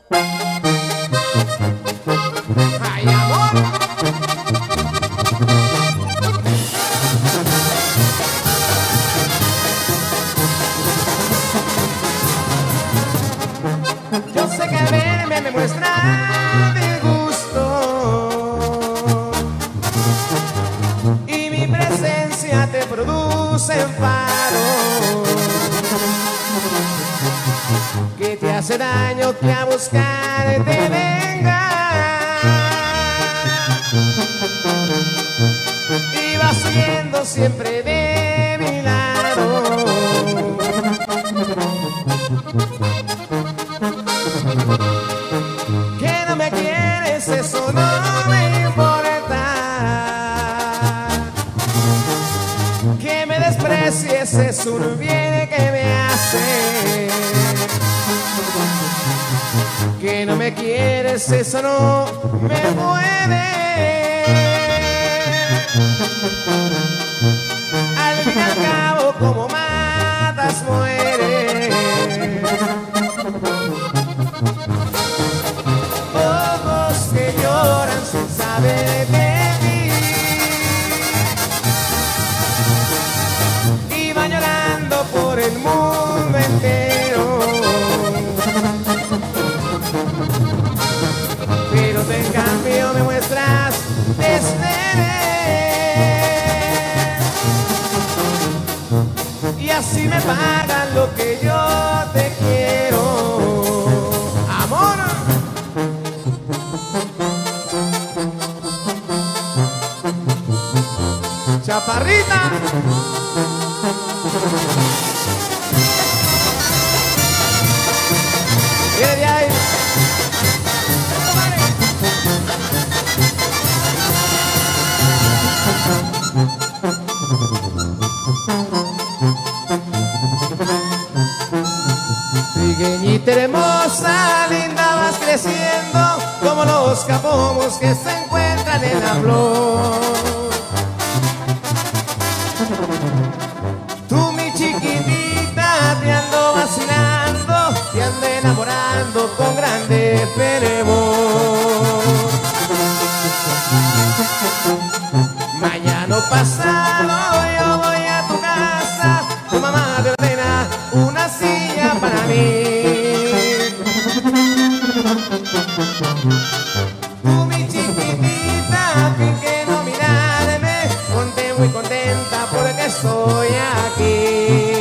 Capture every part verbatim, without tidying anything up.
¡Ay, amor! Yo sé que verme me muestra disgusto y mi presencia te produce enfado, que te hace daño, que a buscar te venga y vas siendo siempre de mi lado. Que no me quieres, eso no me importa. Que me desprecies es un bien que me hace. Que no me quieres, eso no me mueve. Al fin y al cabo, como matas, mueres. Ojos que lloran sin saber de ti y van llorando por el mundo entero. Pero tú en cambio me muestras desdén y así me pagan lo que yo te quiero. Amor. Chaparrita. Viene de ahí. Trigueñita hermosa, linda, vas creciendo como los capomos que se encuentran en la flor. Tú, mi chiquitita, te ando vacilando, te ando enamorando con grande fervor. Mañana pasado yo voy a tu casa, tu mamá te ordena una silla para mí. Tú, mi chiquitita, a fin que no mirarme, ponte muy contenta porque estoy aquí.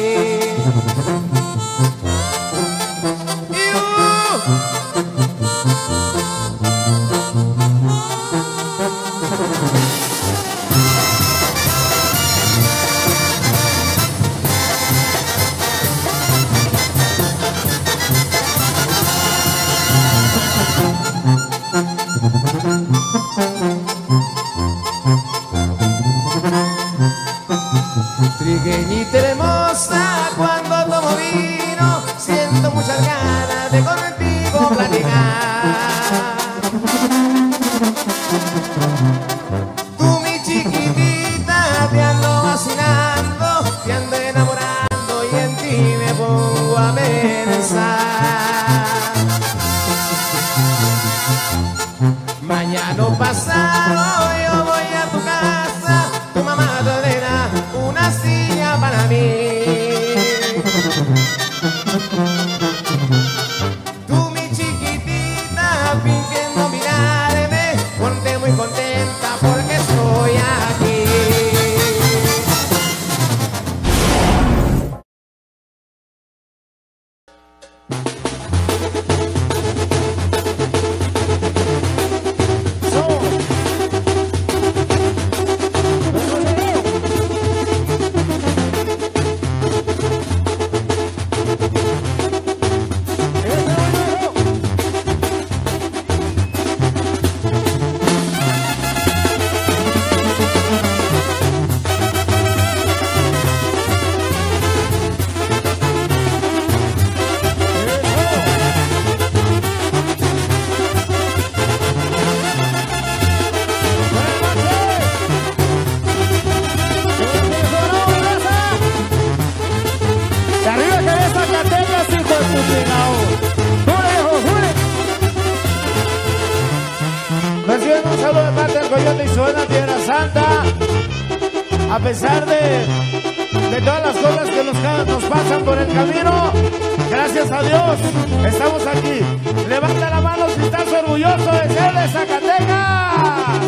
A pesar de, de todas las cosas que nos, nos pasan por el camino, gracias a Dios, estamos aquí. Levanta la mano si estás orgulloso de ser de Zacatecas.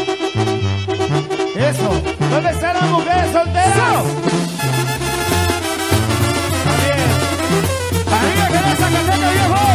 Eso. ¿Dónde están las mujeres solteras? También. Arriba que de Zacatecas, viejo.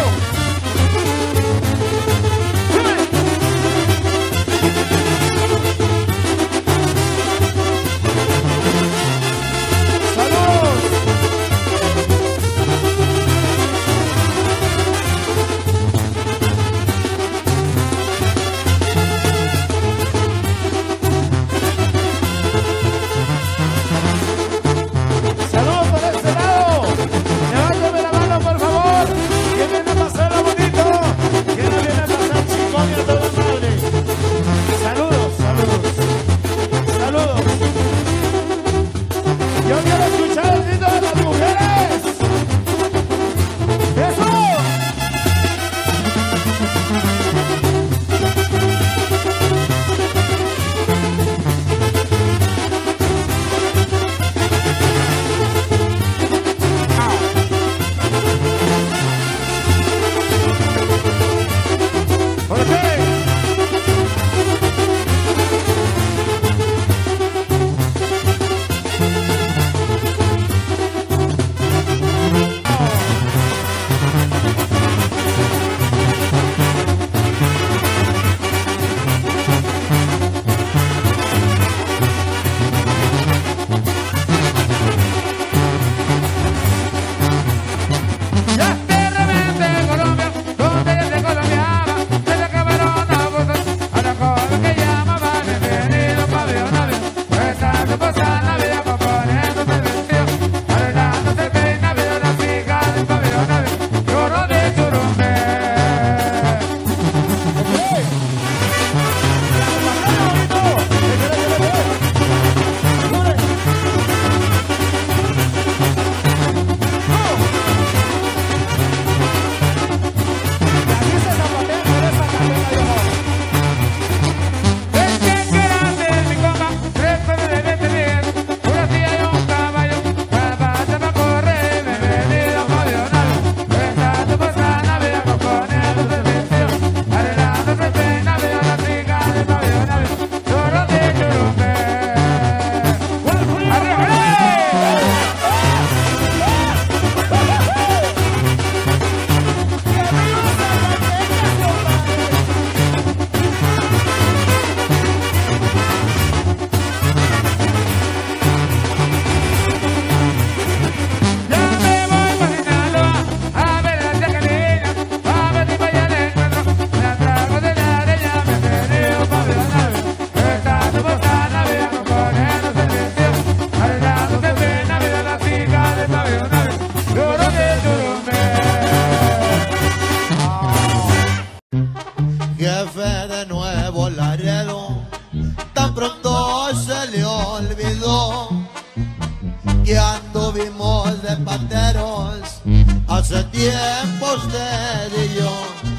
Hace tiempo usted y yo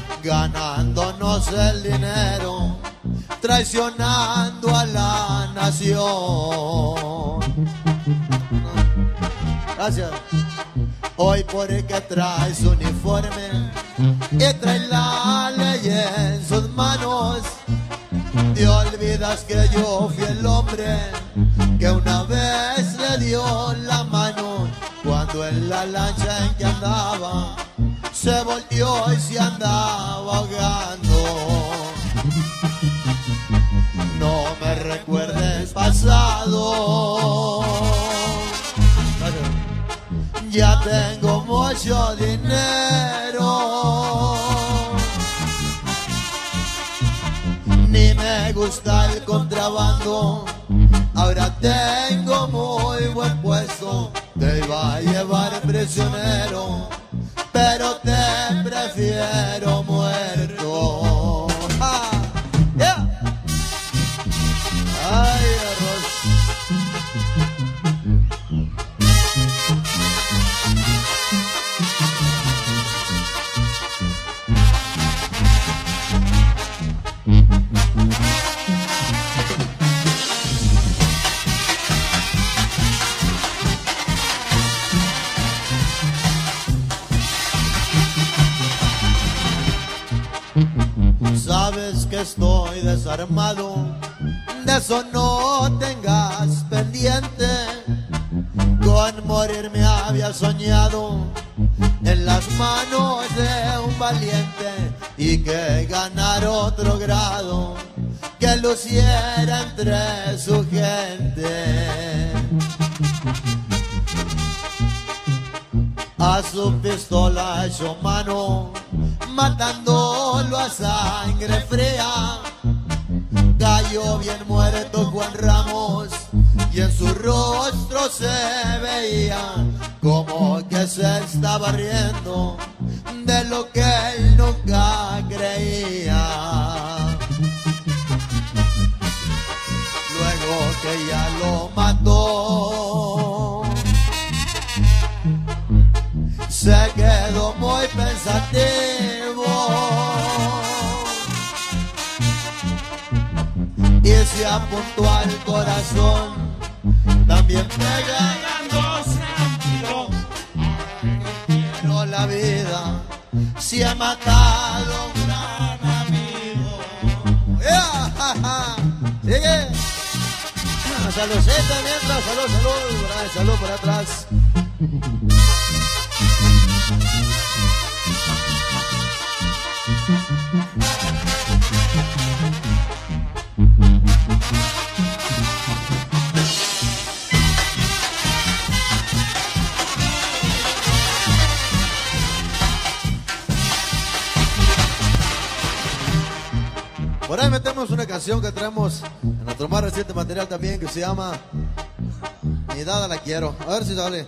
ganándonos el dinero, traicionando a la nación. Gracias. Hoy porque traes uniforme y traes la ley en sus manos, te olvidas que yo fui el hombre que una vez le dio la mano cuando en la lancha en que andaba se volteó y se andaba ahogando. No me recuerdes pasado, ya tengo mucho dinero, ni me gusta el contrabando, ahora tengo muy buen puesto, te iba a llevar prisionero, pero te prefiero muerto. Ah, yeah. Ay, arroz. estoy desarmado, de eso no tengas pendiente. Con morir me había soñado en las manos de un valiente, y que ganar otro grado que luciera entre su gente. A su pistola echó mano, matándolo a sangre fría. Cayó bien muerto Juan Ramos, y en su rostro se veía como que se estaba riendo de lo que él nunca creía. Luego que ya lo mató, se quedó muy pensativo y se apuntó al corazón, también pegándose un tiro. Pero la vida se ha matado un gran amigo. Yeah. Sigue. Saludcita mientras, salud, salud, por ahí, salud por atrás. Por ahí metemos una canción que traemos en nuestro más reciente material también, que se llama Mi Dada La Quiero. A ver si sale.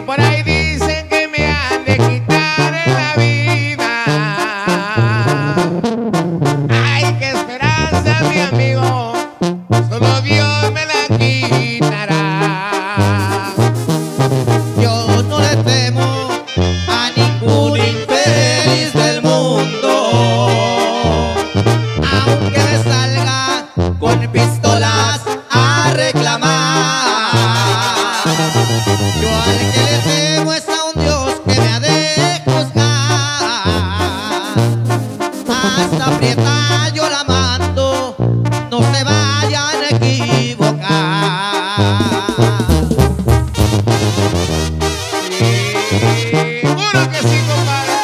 por ahí dicen que me han de quitar en la vida. Ay, qué esperanza, mi amigo, solo Dios me la quitará. Yo no le temo a ningún infeliz del mundo, aunque me salga con pistolas a reclamar. Yo al que le temo es a un Dios que me ha de juzgar. Hasta aprieta yo la mando, no se vayan a equivocar. Seguro que sí, compadre.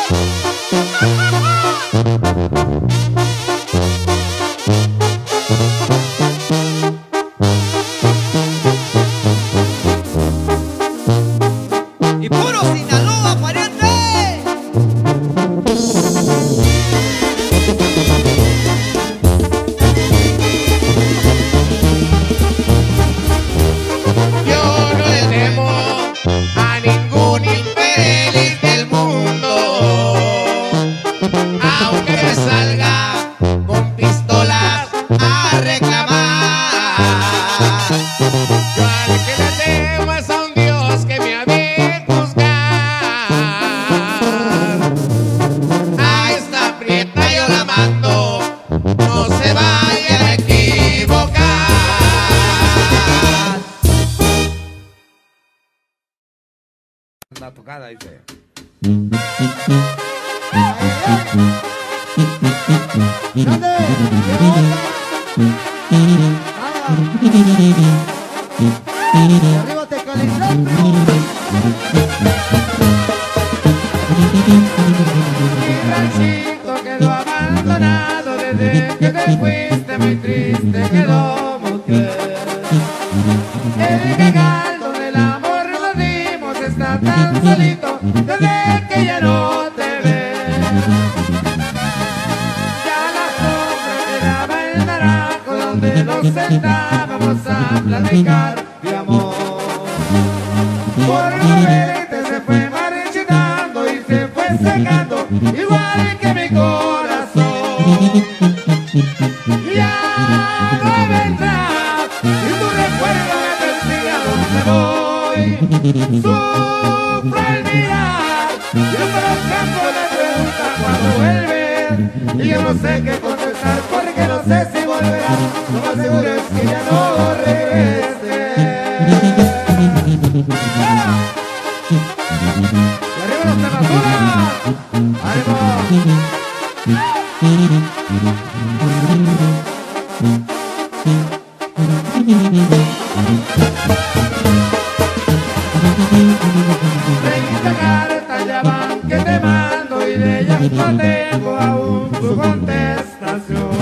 Y puro Sinaloa, pariente. Yo no le temo a ningún infeliz del mundo, aunque me salga con pistolas a reclamar. Yo al que le temo es a un Dios que me ha de juzgar. A esta aprieta yo la mando, no se vaya a equivocar. La tocada, dice. Arriba Tecalizando. Mi ranchito quedó abandonado desde que te fuiste, muy triste quedó mujer. El cagal donde el amor nos dimos está tan solito desde que ya no te ve. Ya la sombra quedaba el naranjo donde nos sentábamos a platicar de amor. Por no verte se fue marchitando y se fue secando igual que mi corazón. Ya no vendrás y tu recuerdo me persigue a donde voy. Sufro al mirar y hasta los campos me preguntan cuándo vuelves. Y yo no sé qué contestar porque no sé si volverás. Lo más seguro es que ya no regreses. ¡Y arriba los tematuras! ¡Ánimo! Esta carta ya van que te mando y de ella no tengo aún tu contestación.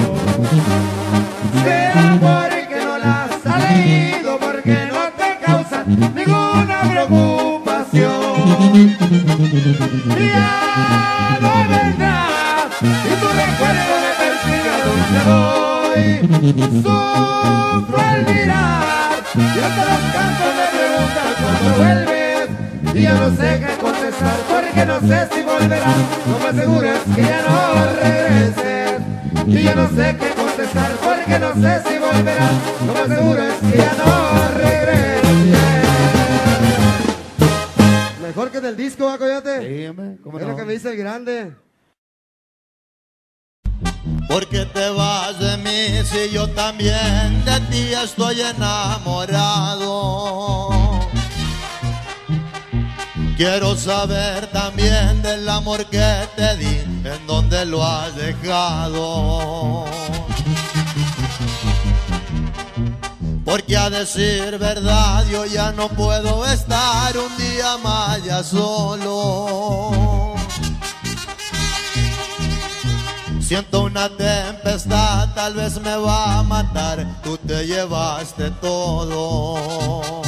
Será porque no la has leído, porque no te causa ninguna preocupación. Ya no vendrás y tu recuerdo me persigue a donde voy. Sufro al mirar y hasta los campos me preguntan cuándo vuelves. Y ya no sé qué contestar porque no sé si volverás. Lo más seguro es que ya no regreses. Y ya no sé qué contestar porque no sé si volverás. Lo más seguro es que ya no regreses. Mejor que en el disco, ¿va, Coyote? Sí, hombre, ¿cómo Es no? lo que me dice el grande. Porque te vas de mí si yo también de ti estoy enamorado. Quiero saber también del amor que te di, en dónde lo has dejado. Porque a decir verdad yo ya no puedo estar un día más ya solo. Siento una tempestad, tal vez me va a matar, tú te llevaste todo.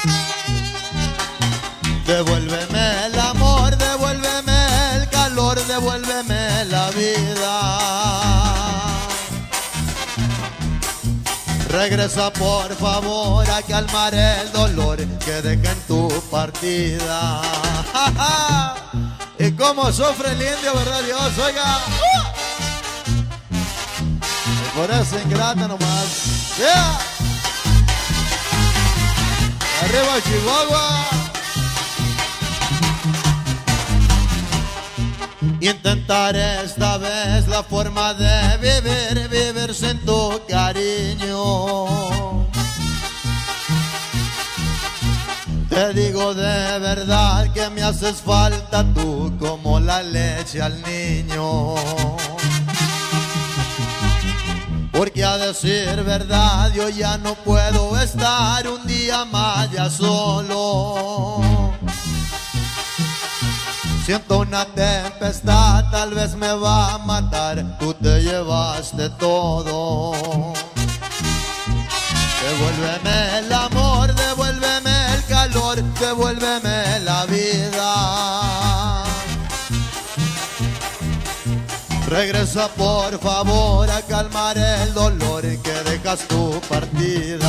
Devuélveme el amor, devuélveme el calor, devuélveme la vida. Regresa por favor a calmar el dolor que dejé en tu partida. Y cómo sufre el indio, ¿verdad Dios? Oiga, y por eso ingrata nomás. Yeah. Arriba Chihuahua. Intentaré esta vez la forma de vivir, vivir sin tu cariño. Te digo de verdad que me haces falta tú como la leche al niño. Porque a decir verdad yo ya no puedo estar un día más ya solo. Siento una tempestad, tal vez me va a matar, tú te llevaste todo. Devuélveme el amor, devuélveme el calor, devuélveme la vida. Regresa por favor a calmar el dolor que dejas tu partida.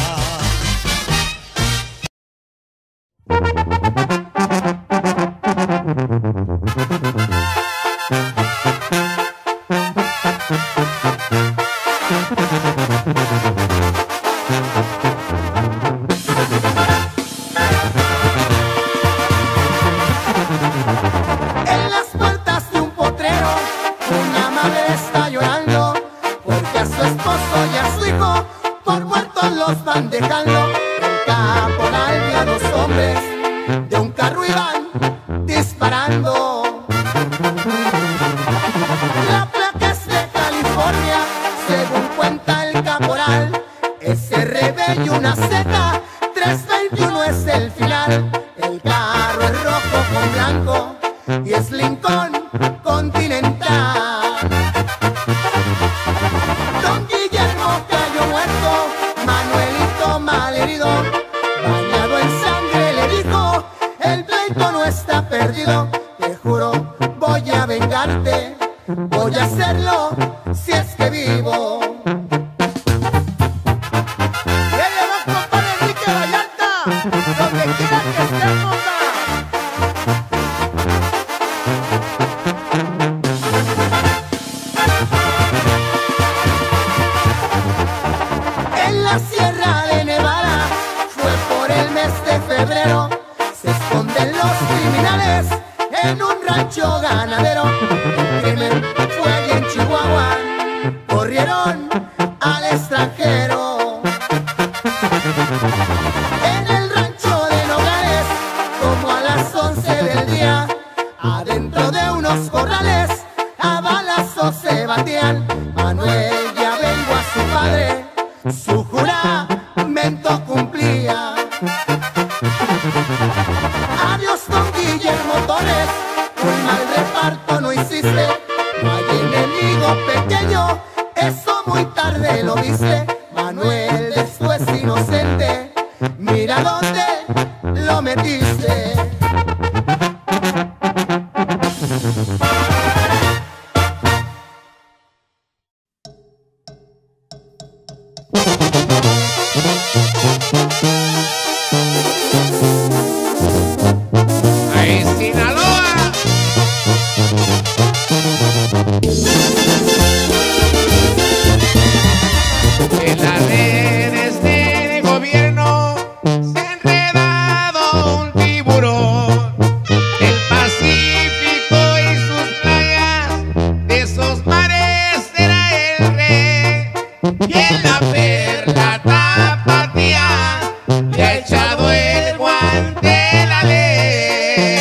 En las puertas de un potrero, una madre está llorando porque a su esposo y a su hijo por muertos los van dejando. El caporal y a dos hombres de un carro iban disparando. La placa es de California, según cuenta el caporal. Es R B y una Z, trescientos veintiuno es el final. El carro es rojo con blanco y es Lincoln Continental. Don Guillermo cayó muerto, Manuelito malherido, bañado en sangre le dijo, el pleito no está perdido. Te juro, voy a vengarte, voy a hacerlo si es que vivo. Donde quiera que estemos, en la Sierra de Nevada fue por el mes de febrero. Se esconden los criminales en un rancho ganadero. El crimen fue allí en Chihuahua, corrieron al extranjero. En el rancho de Nogales, como a las once del día, adentro de unos corrales, a balazos se batían. Manuel ya vengo a su padre, su juramento cumplía. Adiós don Guillermo Torres, un mal reparto no hiciste. No hay enemigo pequeño, eso muy tarde lo viste. Manuel después inocente, mira dónde lo metiste. ¡Ahí Sinaloa! En las redes del gobierno se ha enredado un tiburón. El Pacífico y sus playas, de esos mares será el rey. Y en la perla tapatía le ha echado el guante la ley.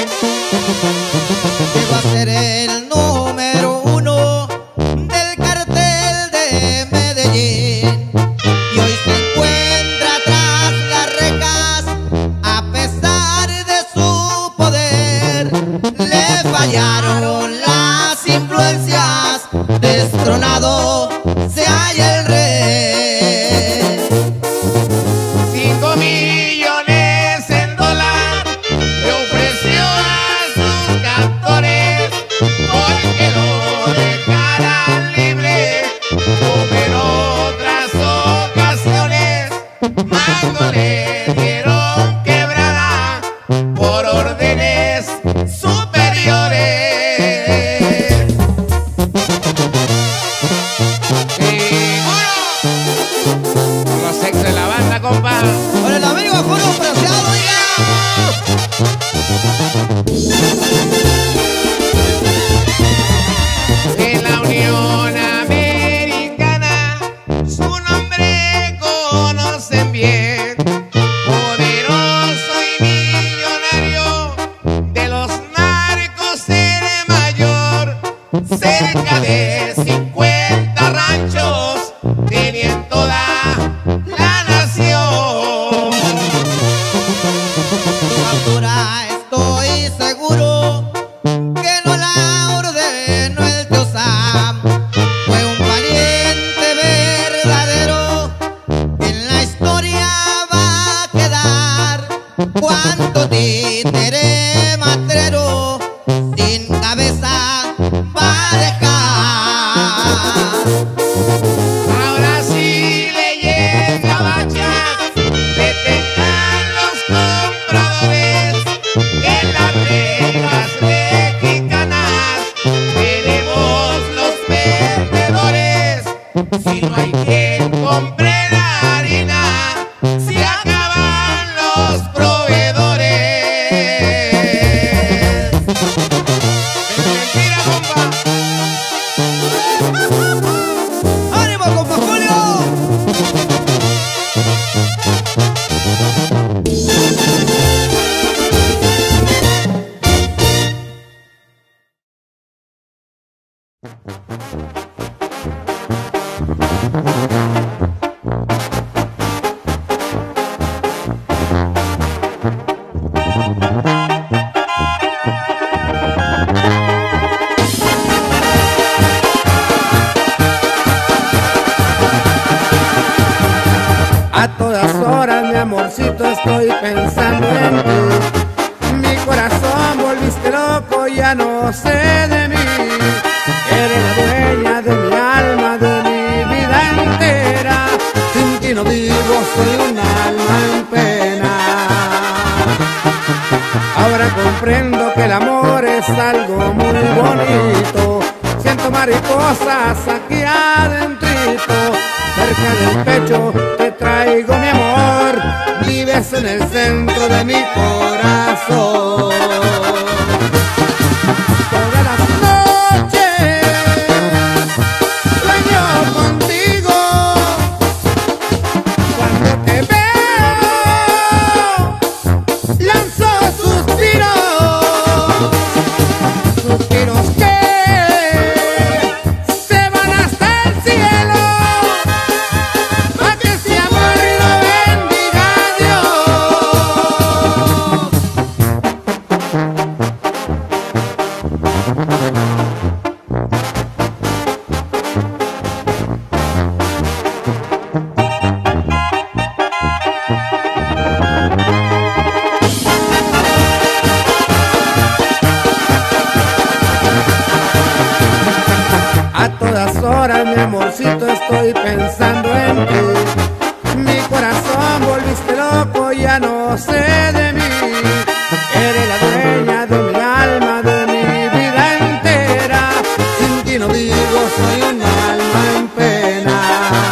Llegó a ser el número uno del cartel de Medellín y hoy se encuentra tras las rejas. A pesar de su poder, le fallaron las influencias. Destronado se halla el rey. Cinco millones en dólar le ofreció a sus captores porque lo dejaran libre, pero tras En la Unión Americana su nombre conocen bien, poderoso y millonario, de los narcos el mayor, cerca de cincuenta ranchos tenía en toda la nación. Tu factura estoy seguro que no la ordenó el tío Sam, fue un pariente verdadero, en la historia va a quedar. Cuánto títere matrero sin cabeza va a dejar. Ahora sí leyes gabachas detengan los compradores, en las reglas mexicanas tenemos los vendedores. Si no hay quien compre la harina, se acaban los proveedores. Es mentira, compa. ¡Ánimo, compa Julio! A todas horas, mi amorcito, estoy pensando en ti. Mi corazón volviste loco, ya no sé de mí. Eres la dueña de mi alma, de mi vida entera. Sin ti no vivo, soy un alma en pena. Ahora comprendo que el amor es algo muy bonito. Siento mariposas aquí adentrito. Cerca del pecho te traigo mi amor, vives en el centro de mi corazón. Todas las noches sueño contigo, cuando te veo lanzo suspiros, suspiros que se van hasta el cielo. A todas horas, mi amorcito, estoy pensando en ti. Mi corazón volviste loco, ya no sé de mí. Eres la dueña de mi alma, de mi vida entera. Sin ti no vivo, soy un alma en pena.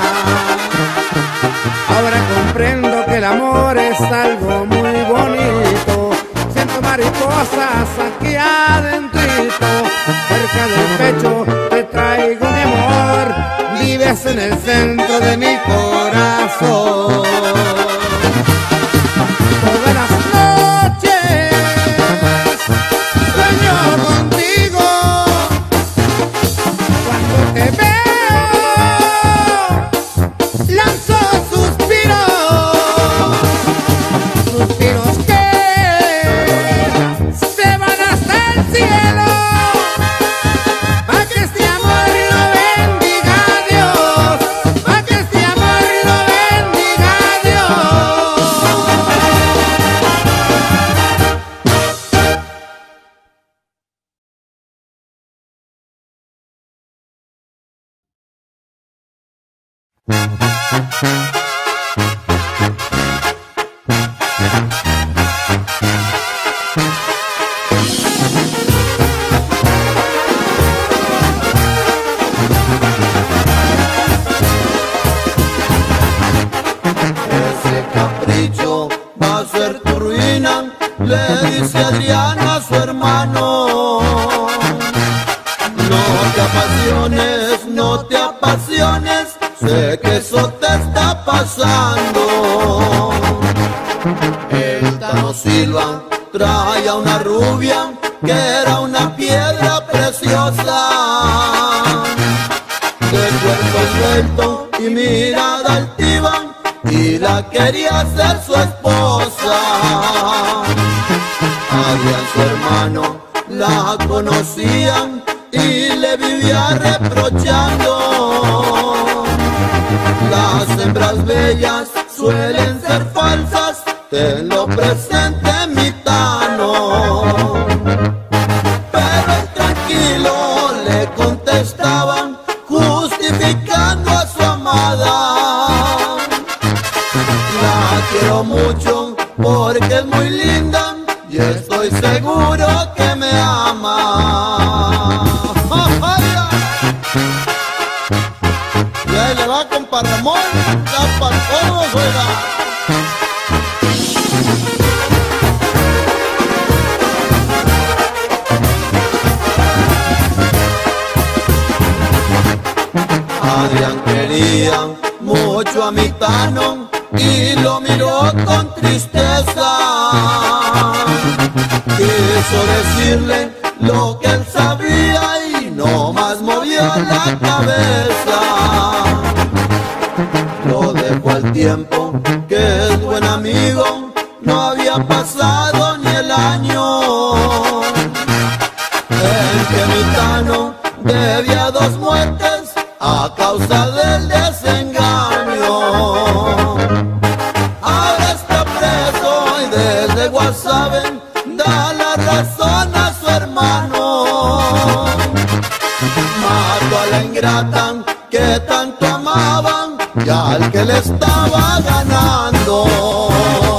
Ahora comprendo que el amor es algo muy bonito. Siento mariposas aquí adentrito. Cerca del pecho te traigo mi amor, vives en el centro de mi corazón. Todas las noches sueño contigo, cuando te veo lanzo suspiros, suspiros que se van hasta el cielo. Pa' que este amor lo bendiga Dios, pa' que este amor lo bendiga Dios. Ese capricho va a ser tu ruina, le dice Adrián sé que eso te está pasando. El Tano Silva traía una rubia que era una piedra preciosa, de cuerpo esbelto y mirada altiva, y la quería ser su esposa. Adrián, su hermano, la conocían y le vivía reprochando. Las hembras bellas suelen ser falsas, tenlo presente, mi Tano. Pero el tranquilo le contestaban, justificando a su amada. La quiero mucho porque es muy linda y estoy seguro que me ama. Y ahí le va, compa Ramón, ya para todos, oiga. Adrián quería mucho a mi Tano y lo miró con tristeza. Quiso decirle lo que él sabía y no más movió la cabeza. Lo dejó al tiempo, que es buen amigo, no había pasado ni el año en que mi Tano debía dos muertes a causa del desengaño. Ahora está preso y desde Guasave da la razón a su hermano. Mató a la ingrata que tanto amaban y al que le estaba ganando.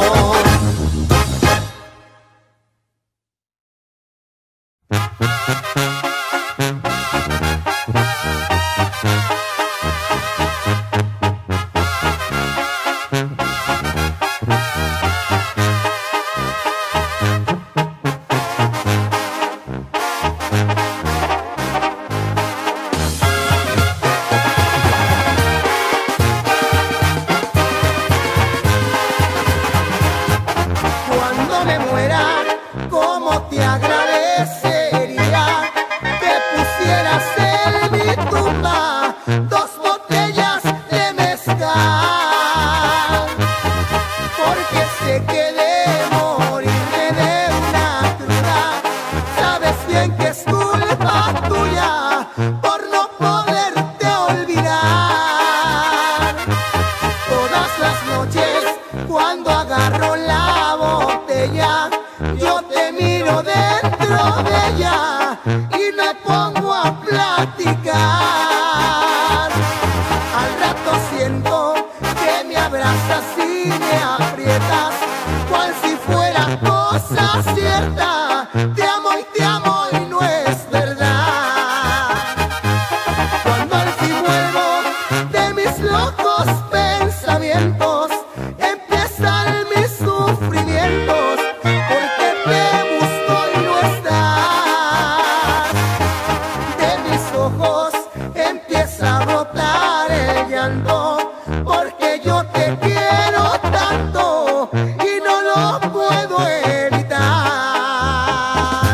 Cuando me muera, ¿cómo te agradecería que pusieras en mi tumba dos botellas de mezcal? Porque sé que de morirme de una cruda, sabes bien que es culpa tuya por no poderte olvidar. Todas las noches cuando agarro la botella, yo te miro dentro de ella y me pongo a platicar. Al rato siento que me abrazas y me aprietas, cual si fuera cosa cierta. Te amo y te amo y no es verdad. Cuando al fin vuelvo de mis locos pensamientos, empiezan mis sufrimientos, porque te busco y no estás. De mis ojos empieza a brotar el llanto, porque yo te quiero tanto y no lo puedo evitar.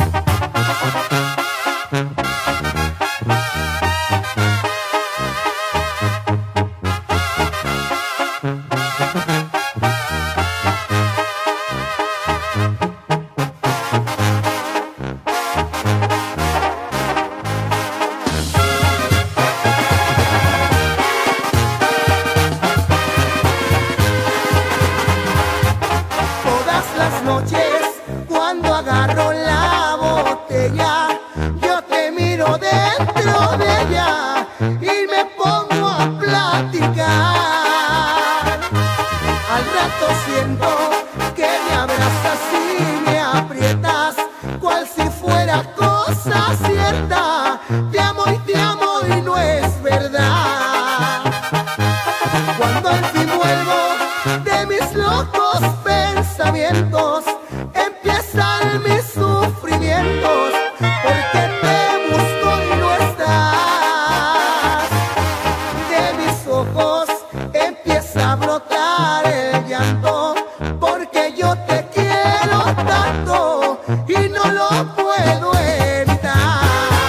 Todas las noches cuando agarro la botella, yo te miro dentro de ella y me pongo a platicar. Al rato siento que me abrazas y me aprietas, cual si fuera cosa cierta. Te amo y te amo y no es verdad. Cuando al fin vuelvo de mis locos pensamientos, empiezan mis sufrimientos, porque te busco y no estás. De mis y no lo puedo evitar.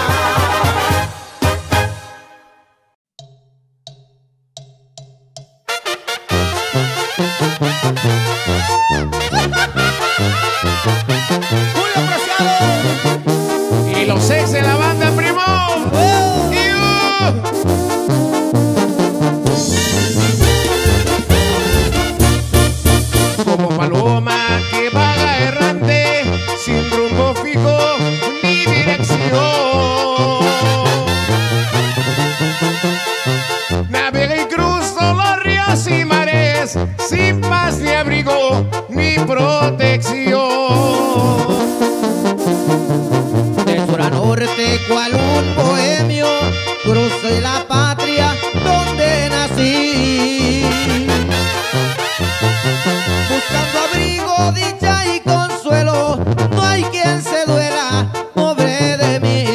Julio Preciado. Y los ex de la banda, primo. Como paloma que vaga errante, sin rumbo fijo ni dirección. Navega y cruzo los ríos y mares, sin paz ni abrigo ni protección. De sur a norte, cual un bohemio, crucé la patria donde nací. Buscando abrigo, dicha y consuelo, no hay quien se duela, pobre de mí.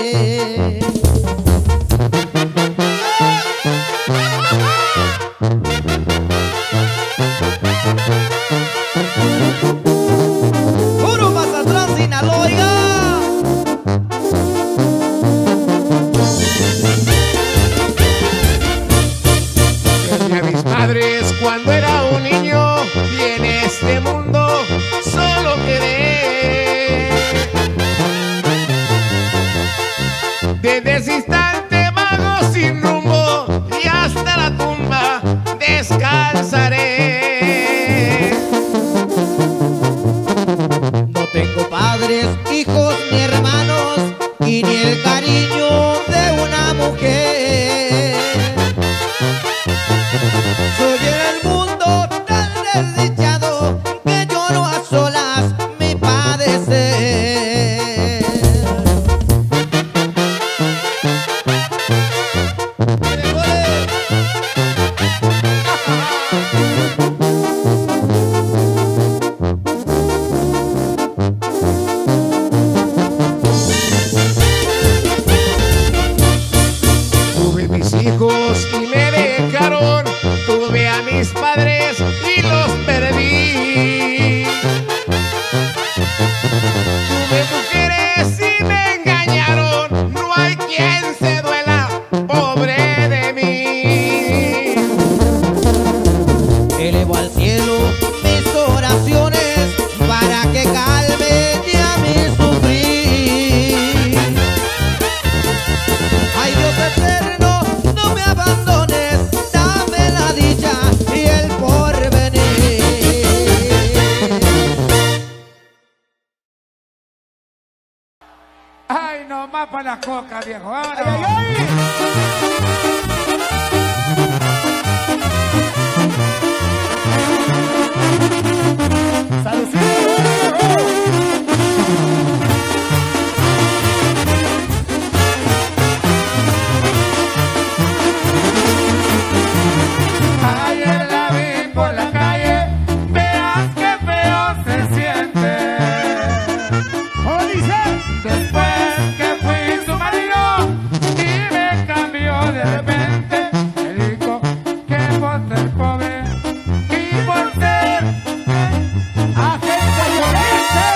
Puro Mazatlán, Sinaloa. Perdí a mis padres cuando era un niño y en este mundo solo quedé. Desde ese instante vago sin rumbo y hasta la tumba descansaré. No tengo padres, hijos ni hermanos y ni el cariño de una mujer. Soy en el mundo tan desdichado que lloro a solas mi padecer. Tuve mis hijos y me dejaron, tuve a mis padres y los perdí. Tuve mujeres y me engañaron, no hay quien se duela, pobre de mí. Elevo al cielo mis oraciones para que calme ya mi sufrir. Ay, Dios eterno, no me abandones, dame la dicha y el porvenir. Ay, no más para la coca, viejo. Vámonos. Ayer la vi por la calle, veas qué feo se siente. ¿Cómo dice? Después que fui su marido y me cambió de repente, me dijo que por ser pobre y por ser agente violente.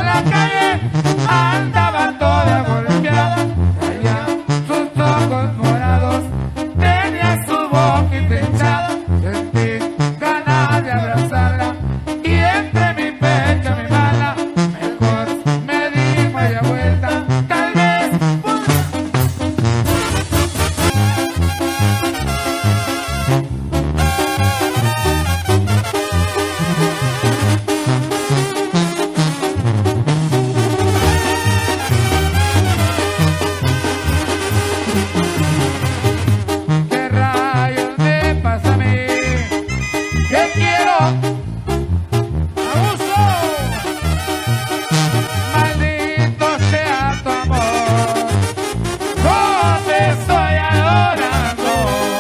por la calle andaba toda golpeada, traía sus ojos morados, tenía su boca hinchada. Sentí ganas de abrazarla y entre mi pecho mi mala, mejor me di media vuelta, tal vez por... ¿Qué rayos me pasa a mí? ¿Qué quiero? ¡Abuso! Maldito sea tu amor, no te estoy adorando.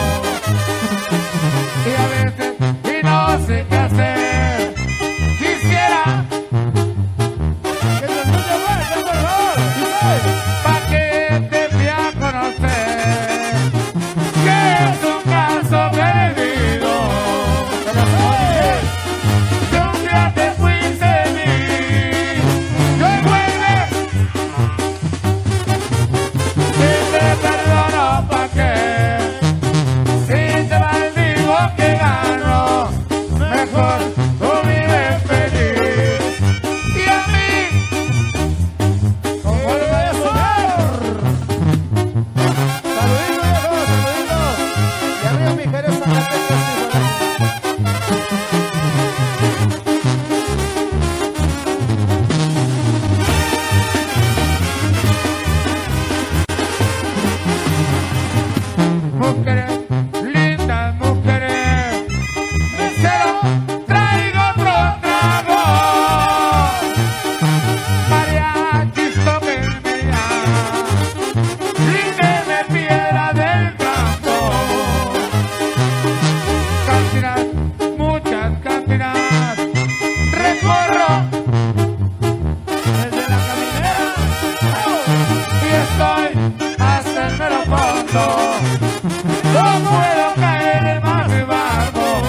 Y a veces, y no sé qué hacer, quisiera que te escuche fuerte, por favor, pa' que te fui a conocer, que es un caso perdido. Que un día te fuiste de mí, y hoy vuelves, y te perdono pa' qué, si te maldigo que gano, mejor tú vives feliz, y a mí, como vuelve a sonar. Saludito, viejo, saludito. Y arriba mi Jerez Zacatecas, Mujeres, lindas mujeres, mesero, traigo otro trago. Mariachis toquen ya, líndeme piedra del campo. Cantinas, muchas cantinas, recorro desde la caminera y estoy hasta el mero fondo. No puedo caer más bajo,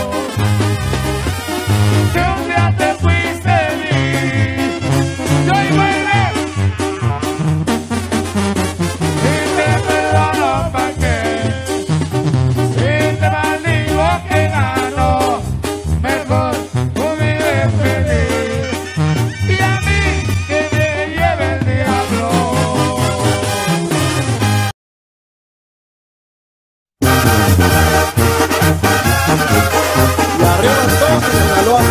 que un día te fuiste de mí, y hoy vuelves, y te perdono pa' qué, si te maldigo que gano, mejor tú vives feliz, y a mí que me lleve el diablo. Y arriba entonces, Sinaloa,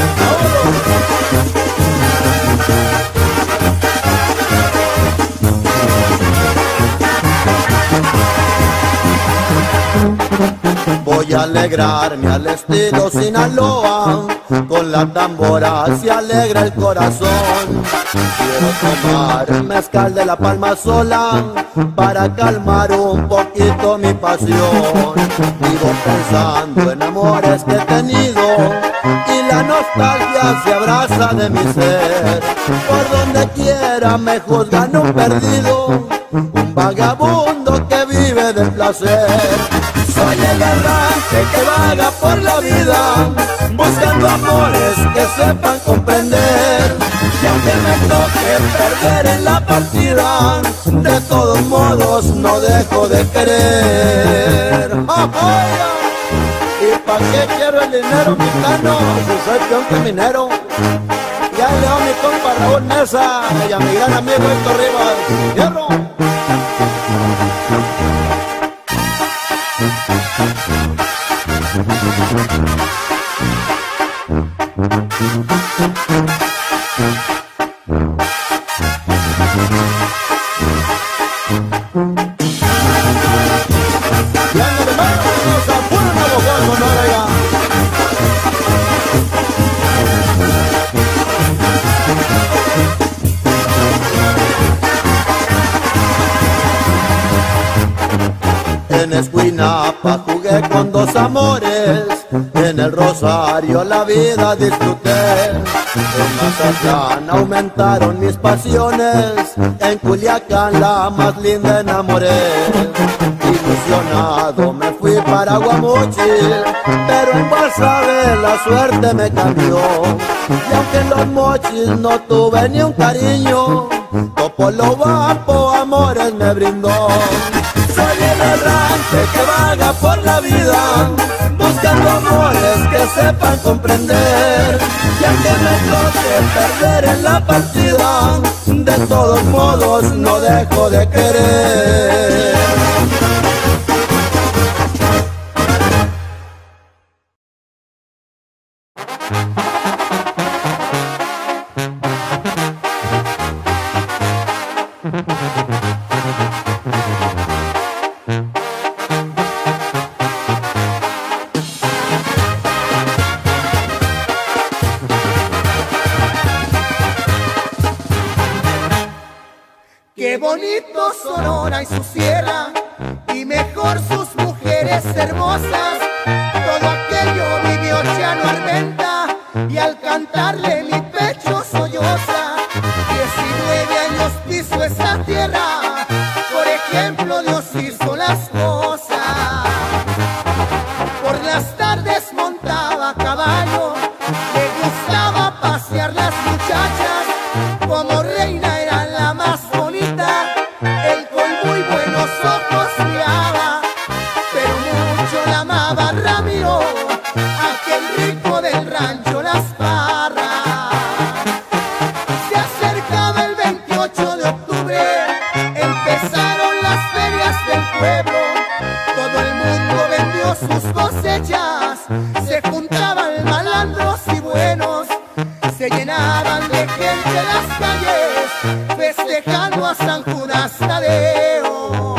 voy a alegrarme al estilo Sinaloa, con la tambora se alegra el corazón. Quiero tomar mezcal de la palma sola para calmar un poquito mi pasión. Vivo pensando en amores que he tenido y la nostalgia se abraza de mi ser. Por donde quiera me juzgan un perdido, un vagabundo que vive de placer. Soy el errante que vaga por la vida, buscando amores que sepan comprender. Y aunque me toque perder en la partida, de todos modos no dejo de querer. ¡Oh, oh! ¿Y pa' qué quiero el dinero, gitano? Si soy peón que minero. Ya leo a mi compa Raúl Mesa y a mi gran amigo Héctor Rivas. ¡Hierro! En Escuinapa jugué con dos amores, en el Rosario la vida disfruté. En Mazatlán aumentaron mis pasiones, en Culiacán la más linda enamoré. Ilusionado me fui para Guamuchil, pero en Guasave la suerte me cambió. Y aunque en los mochis no tuve ni un cariño, Topolobampo amores me brindó. Soy el errante que vaga por la vida, buscando amores que sepan comprender. Y aunque me toque perder en la partida, de todos modos no dejo de querer. Qué bonito Sonora y su sierra, y mejor sus mujeres hermosas. Todo aquello vivió Chano Armenta, y al cantarle mi pecho solloza. Diecinueve años piso esa tierra, por ejemplo Dios hizo las cosas. Por las tardes montaba a caballo, le gustaba pasear las muchachas. Como reina era la más bonita, él con muy buenos ojos miraba, pero mucho la amaba Ramiro, aquel rico del rancho Las Parras. Se acercaba el veintiocho de octubre, empezaron las ferias del pueblo. Todo el mundo vendió sus cosechas, se juntaban malandros y buenos, se llenaban de gente las calles, festejando a San Judas Tadeo.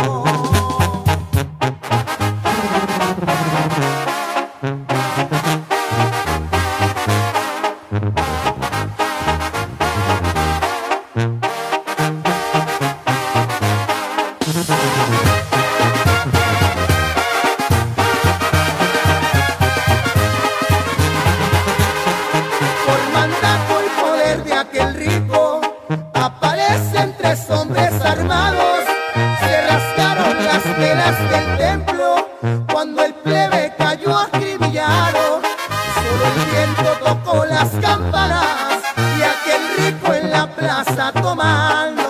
Por mandato y poder de aquel rico, aparecen tres hombres armados. Se rasgaron las velas del templo cuando el plebe cayó acribillado. Solo el viento tocó las campanas y aquel rico en la plaza tomando.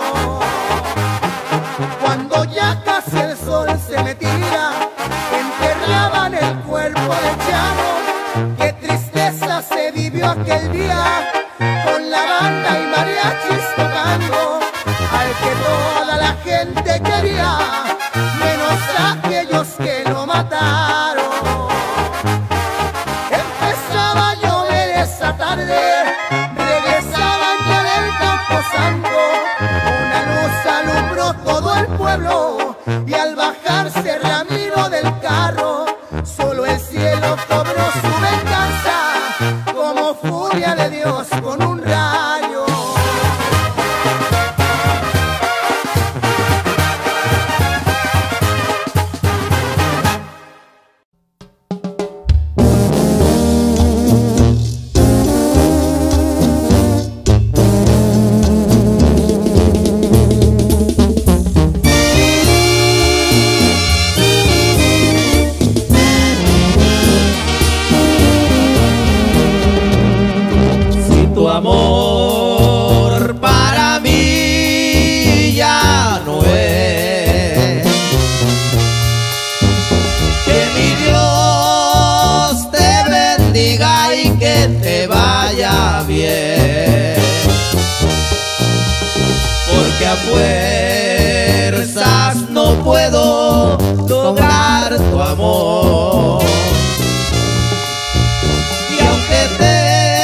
Cuando ya casi el sol se metía, enterraban el cuerpo de Chano. Qué tristeza se vivió aquel día, con la banda y mariachis tocando, al que toda la gente quería, menos aquellos que lo mataron. Empezaba a llover esa tarde, regresaban ya del Camposanto. Una luz alumbró todo el pueblo, y al bajarse Ramiro del carro, solo el cielo cobró su venganza, como furia de Dios con un rayo. Tu amor para mí ya no es. Que mi Dios te bendiga y que te vaya bien, porque a fuerzas no puedo lograr tu amor. Y aunque te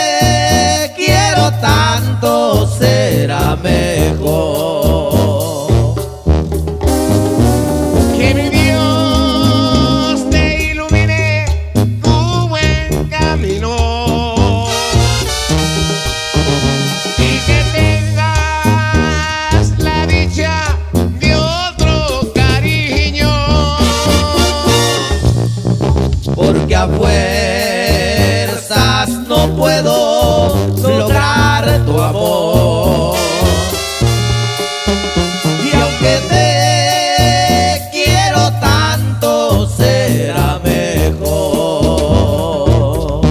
tanto será mejor Que mi Dios te ilumine tu buen camino y que tengas la dicha de otro cariño, porque afuera amor. Y aunque te quiero tanto, será mejor.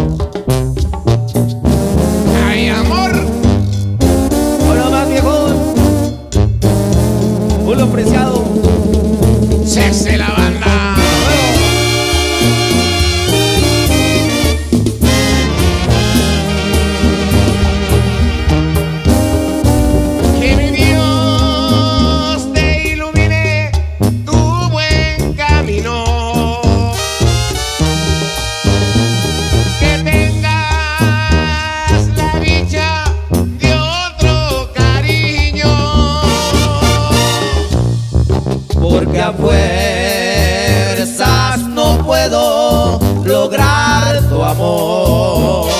¡Ay, amor! Hola más viejos. Julio Preciado. ¡Se hace la banda! Que mi Dios te ilumine tu buen camino. Que tengas la dicha de otro cariño. Porque a fuerzas no puedo lograr tu amor.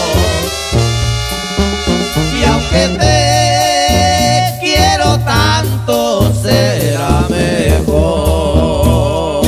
Y aunque te quiero tanto, será mejor.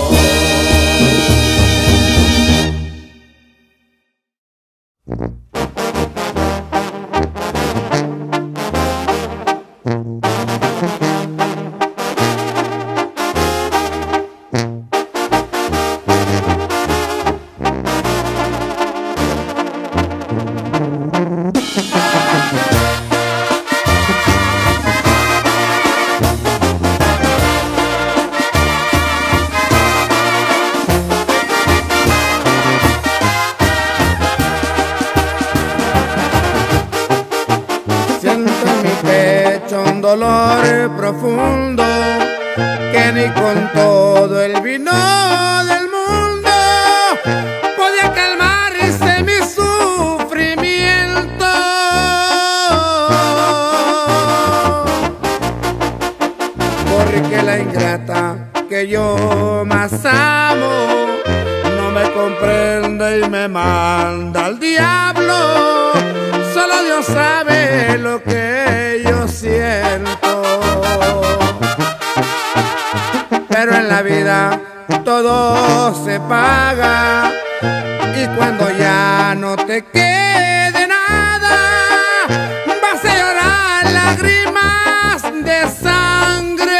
Siento en mi pecho un dolor profundo que ni con todo el vino del mundo podía calmarse mi sufrimiento. Porque la ingrata que yo más amo no me comprende y me manda al diablo. Solo Dios sabe lo que yo siento. Pero en la vida todo se paga y cuando ya no te quede nada vas a llorar lágrimas de sangre.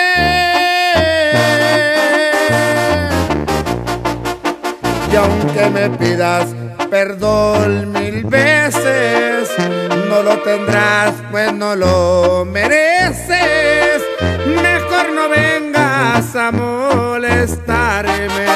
Y aunque me pidas perdón mil veces, no lo tendrás, pues no lo mereces. Mejor no vengas a molestarme.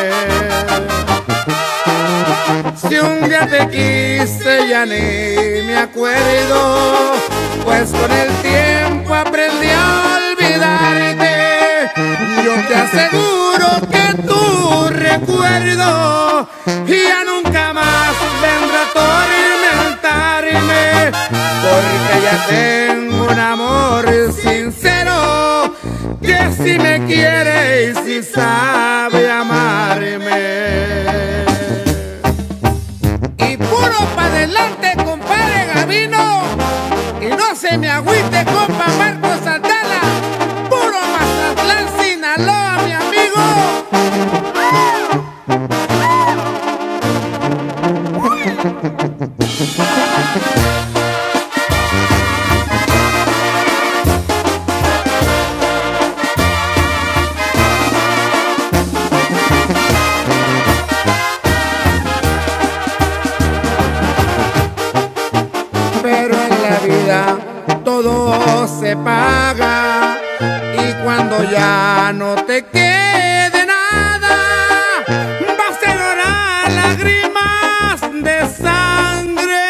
Si un día te quise ya ni me acuerdo, pues con el tiempo aprendí a olvidarte. Yo te aseguro que tu recuerdo ya nunca más vendrá a atormentarme, porque ya tengo un amor sincero que si me quiere y si sabe amarme. Y puro pa' adelante, compadre Gavino, y no se me agüite, compa Marco Santana. Puro Mazatlán, Sinaloa, mi amigo. Pero en la vida todo se paga y cuando ya no te quede nada vas a llorar lágrimas de sangre.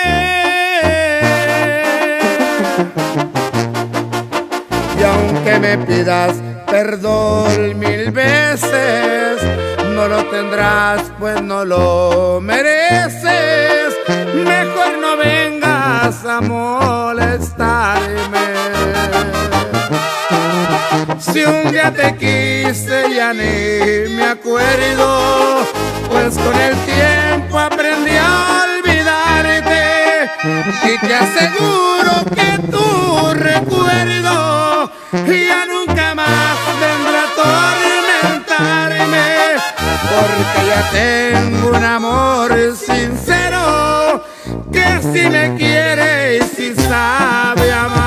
Y aunque me pidas perdón mil veces, no lo tendrás, pues no lo mereces. Mejor no vengas a molestarme. Si un día te quise ya ni me acuerdo, pues con el tiempo aprendí a olvidarte. Y te aseguro que tu recuerdo ya nunca más vendrá a atormentarme, porque ya tengo un amor sincero que si me quiere y si sabe amar.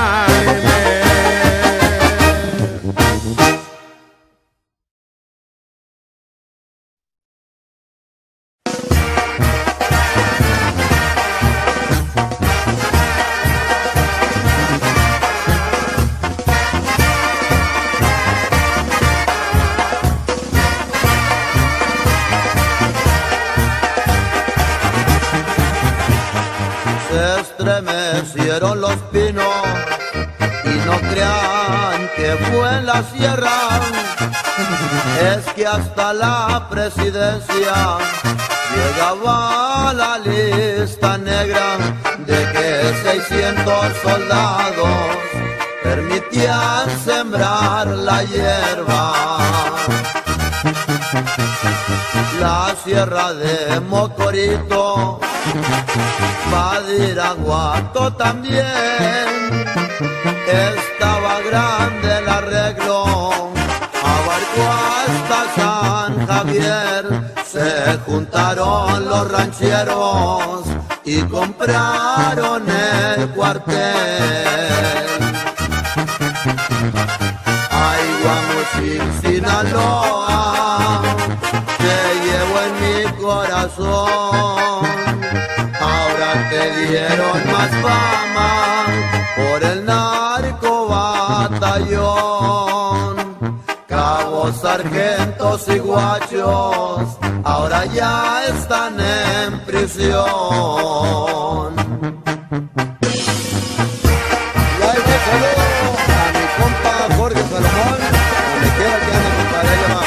la sierra es que hasta la presidencia llegaba la lista negra de que seiscientos soldados permitían sembrar la hierba. La sierra de Mocorito, Badiraguato también, estaba grande el arreglo, abarcó hasta San Javier. Se juntaron los rancheros y compraron el cuartel. Ay, Guamuchil, Sinaloa, te llevo en mi corazón. Ahora te dieron más fama por el narco batallón. Cabos, sargentos y guachos ahora ya están en prisión. Y ahí va saludo a mi compa Jorge Salomón, donde quiera que ande, compadre, ahí le va.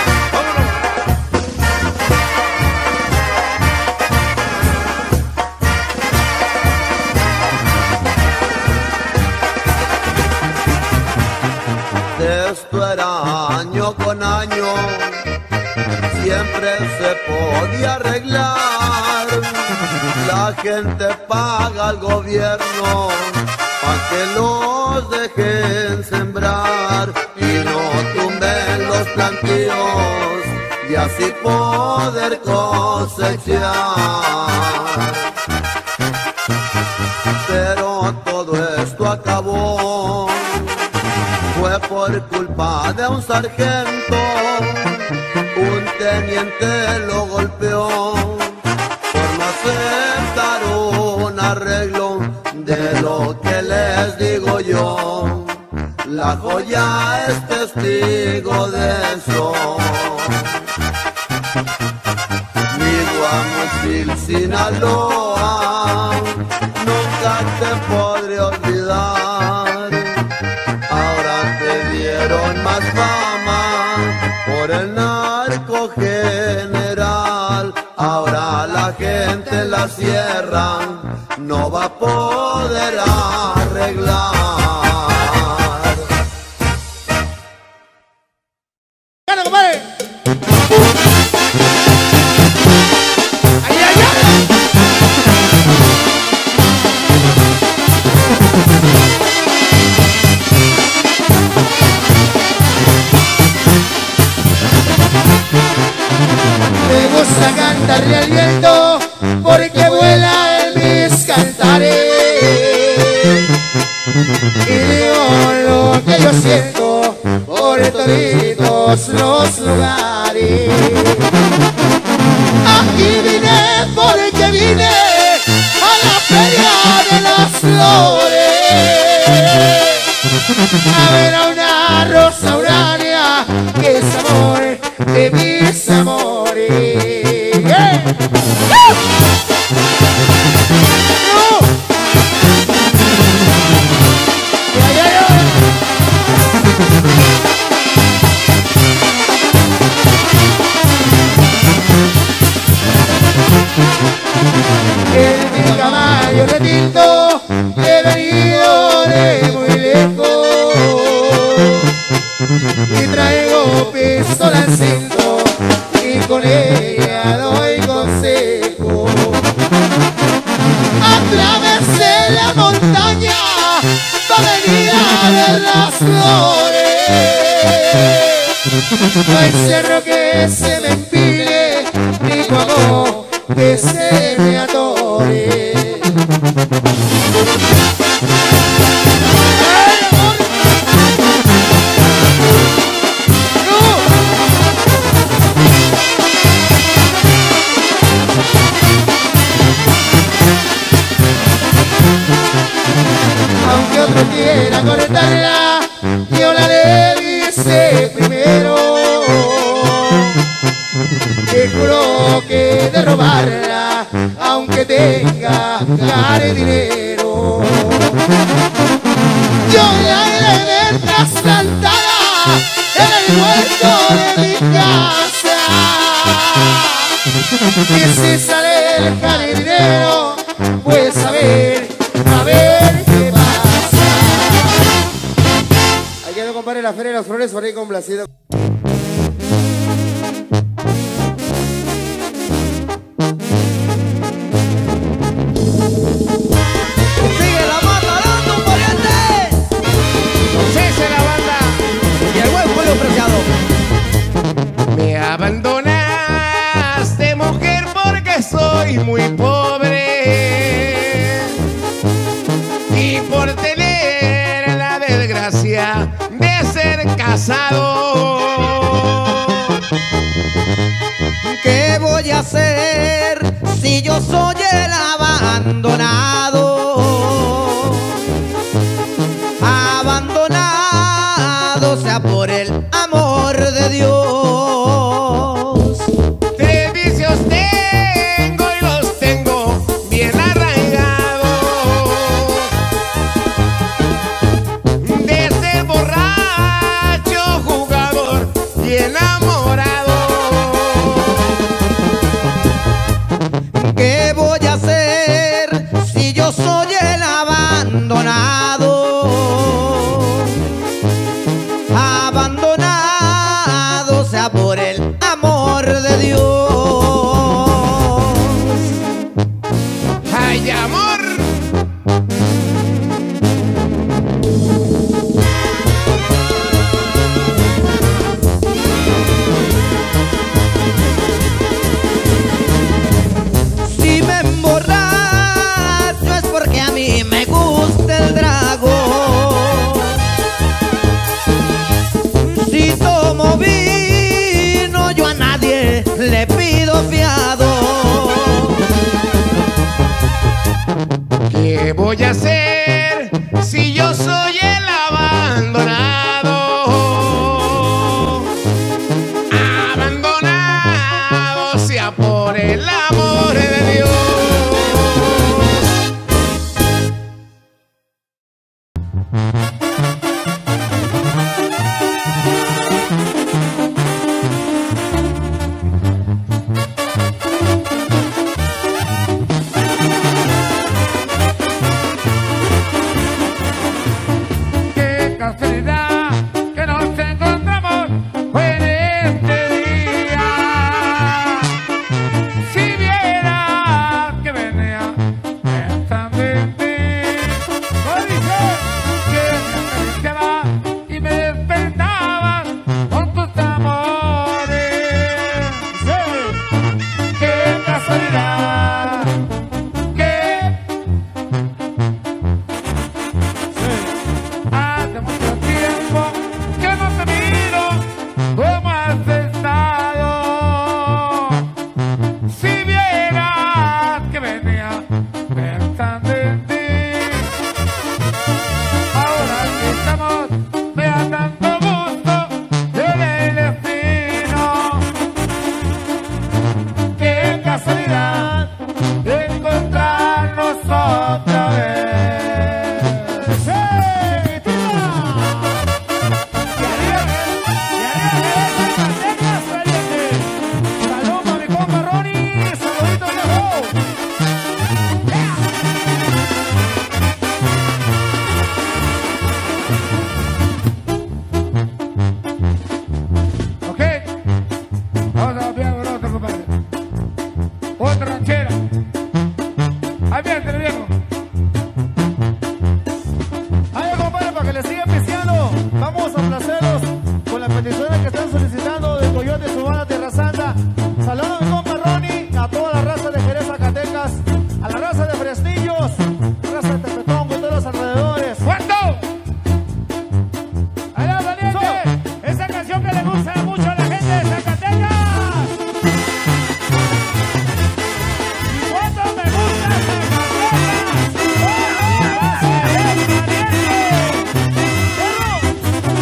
Esto era año con año, siempre se podía arreglar. La gente paga al gobierno pa' que los dejen sembrar y no tumben los plantíos y así poder cosechar. Pero todo esto acabó, fue por culpa de un sargento. Un teniente lo golpeó por no aceptar un arreglo. De lo que les digo yo, la joya es testigo de eso. Mi Guamuchil, Sinaloa, nunca te podré olvidar. Ahora te dieron más fama por el narco general. Ahora la gente en la sierra no va a poder arreglar. ¡Gana, compadre! ¡Ay, ay, ay! Me gusta cantarle al viento porque vuela en mis cantares y digo lo que yo siento por toditos los lugares. Aquí vine porque vine a la feria de las flores a ver a una rosa urania que es amor de mis amores. ¡Hey! ¡No! ¡Ay, ay, ay! En mi caballo de tinto he venido de muy lejos y traigo pistola en cinto y con ella doy consejo. Atravesé la montaña para venir a ver las flores. No hay cerro que se me empile ni cuajo que se me atore. Aunque otro quiera cortarla, yo la le primero. Te juro que de robarla, aunque tenga cara de dinero. Yo la iré de trasplantada Y si sale el jardinero, pues a ver, a ver qué pasa. Ahí quedó, compadre, la Feria de las Flores, por ahí complacido. Sigue la banda dando un pariente. Cese la banda. Y el buen Julio Preciado. Me abandonaste, mujer, porque soy muy pobre y por tener la desgracia de ser casado. ¿Qué voy a hacer si yo soy el abandonado? Abandonado sea por el amor de Dios. Tres vicios tengo y los tengo bien arraigados, de ser borracho, jugador y enamorado. ¿Qué voy a hacer si yo soy el abandonado? Abandonado sea por el amor de Dios. ¡Ay, amor! Si me emborracho es porque a mí me gusta el trago. Si tomo vino yo a nadie le pido fiado. ¿Qué voy a hacer si yo soy el abandonado? Abandonado sea por el amor de Dios. Qué casualidad que nos encontramos en este día. Si viera que venía pensando en ti, dice que me acariciaba y me despertaba con tus amores. Sí. Qué casualidad que hace mucho tiempo que no te miro. ¿Cómo has estado? Si vieras que venía pensando en ti. Ahora que estamos, me da tanto gusto en el destino. Qué casualidad de encontrarnos otra vez. ¡Sí! ¡Tira! Y arriba, y arriba, Zacatecas, pariente. Saludos a mi compa Ronnie, saludito viejo. ¡Ea! Ok, vamos a ver otro, compadre. Otra ranchera. Ahí viene, viejo. Ay, compadre, para que le sigan pisteando, vamos a placeros con las peticiones que están solicitando de Coyote, su banda Tierra Santa. Saludos a mi compa Ronnie, a toda la raza de Jerez, Zacatecas, a la raza de Fresnillos, raza de Tepetongo y todos los alrededores. ¡Cuánto! ¡Allá, valiente! Esa canción que le gusta mucho a la gente de Zacatecas. ¿Y cuánto me gusta Zacatecas? ¡Oh, valiente!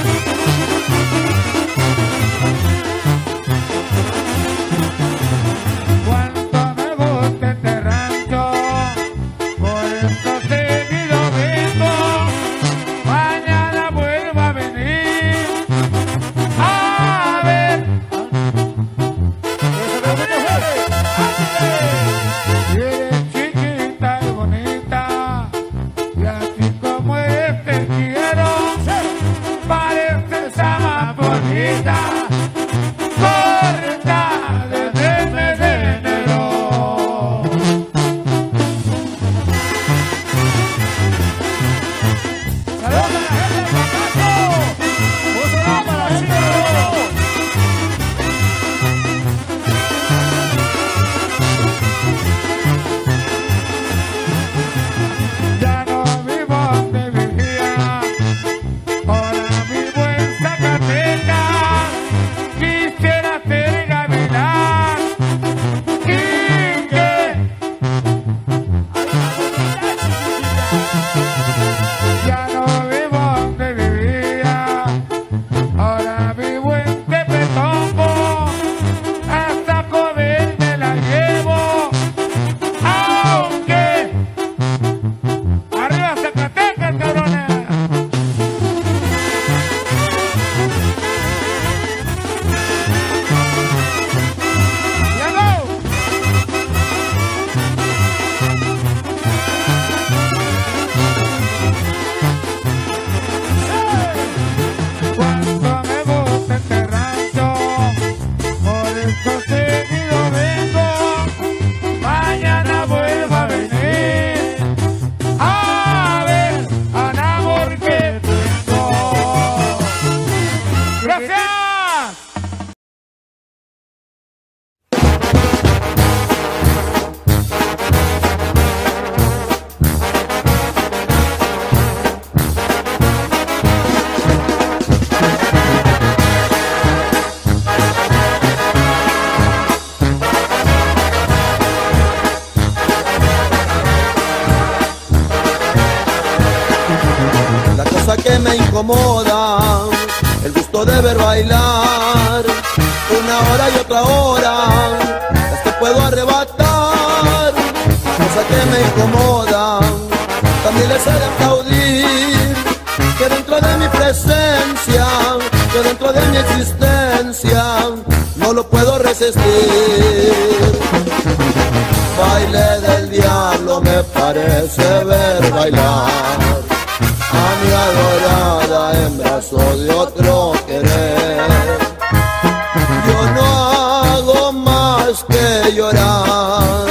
parece ver bailar una hora y otra hora, es que puedo arrebatar cosas que me incomodan. También les he de aplaudir que dentro de mi presencia, que dentro de mi existencia, no lo puedo resistir. Baile del diablo me parece ver bailar a mi adorada en brazos de otro querer. Yo no hago más que llorar,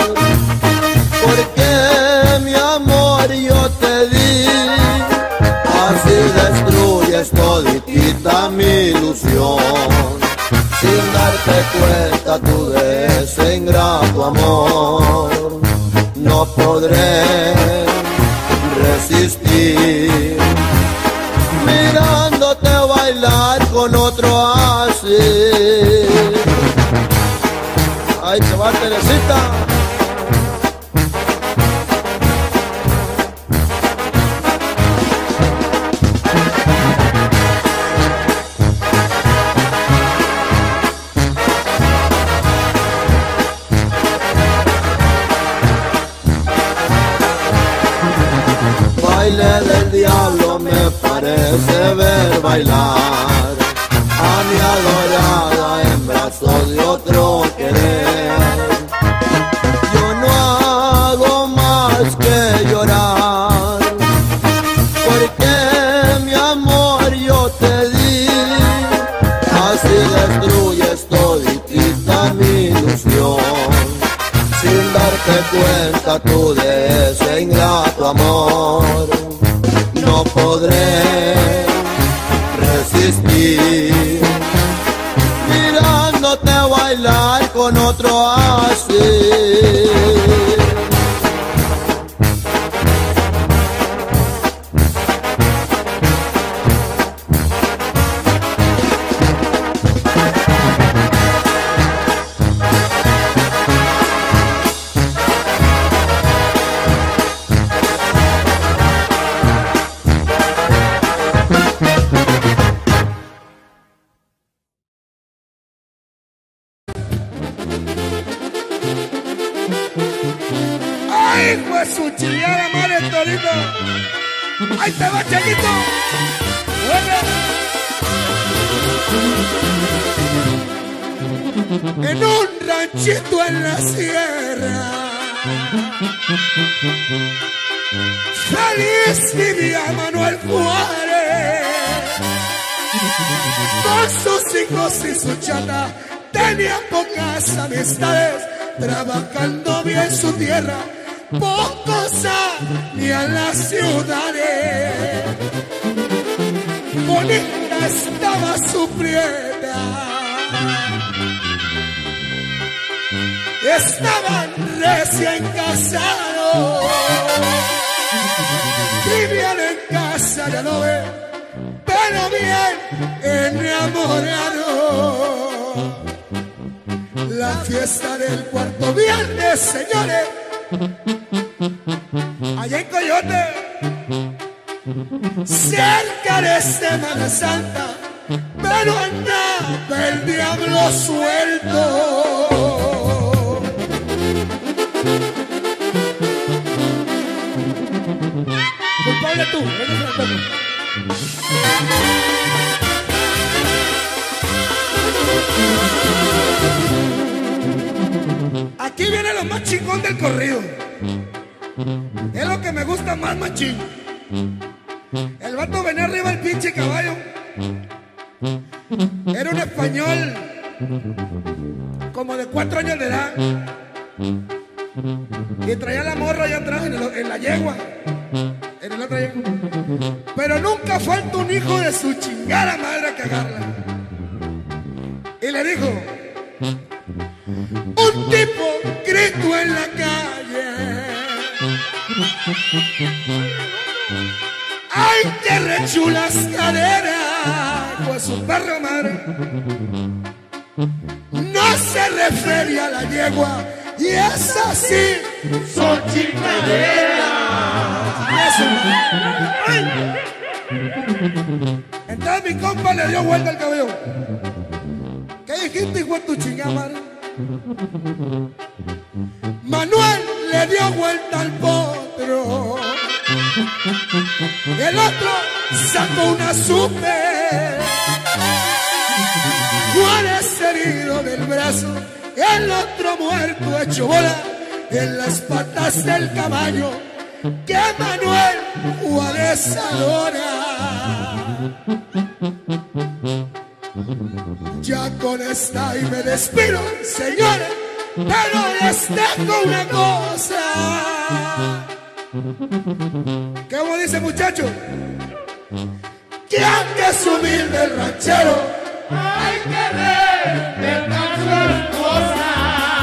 porque mi amor yo te di. Así destruyes toditita mi ilusión, sin darte cuenta tú de ese ingrato amor. No podré resistir mirándote bailar con otro así. Ay, que va, Teresita. Baile del diablo me parece ver bailar a mi adorada en brazos de otro querer. Yo no hago más que llorar, porque mi amor yo te di. Así destruyes toditita mi ilusión, sin darte cuenta tú de ese ingrato amor. No podré resistir mirándote bailar con otro así. Hijo de su chingada madre, Torito. Ahí te va, Chaguito. En un ranchito en la sierra, feliz vivía Manuel Juárez, con sus hijos y su chata. Tenía pocas amistades, trabajando bien su tierra, pocos salían las ciudades. Bonita estaba su prieta, estaban recién casados, vivían en casa de adobe, pero bien enamorados. La fiesta del cuarto viernes, señores, allá en Coyote, cerca de Semana Santa, pero andaba el diablo suelto. Culpable tú, no te toco. Aquí viene lo más chingón del corrido. Es lo que me gusta más, machín. El vato venía arriba del pinche caballo. Era un español como de cuatro años de edad, y traía la morra allá atrás en, el, en la yegua, en el otro yegua. Pero nunca falta un hijo de su chingada madre a cagarla. Y le dijo: un tipo grito en la calle, ¡ay, qué rechulas caderas! Pues su perro madre no se refiere a la yegua, y es así, son chingaderas. Ya mi compa le dio vuelta al cabello. ¿Qué dijiste, hijo de tu chingada madre? Manuel le dio vuelta al potro. El otro sacó una super. Juárez herido del brazo, el otro muerto hecho bola en las patas del caballo que Manuel Juárez adora. Ya con esta y me despido, señores, pero les dejo una cosa. ¿Cómo dice, muchacho? Que aunque es humilde el ranchero, hay que ver de tan cosas.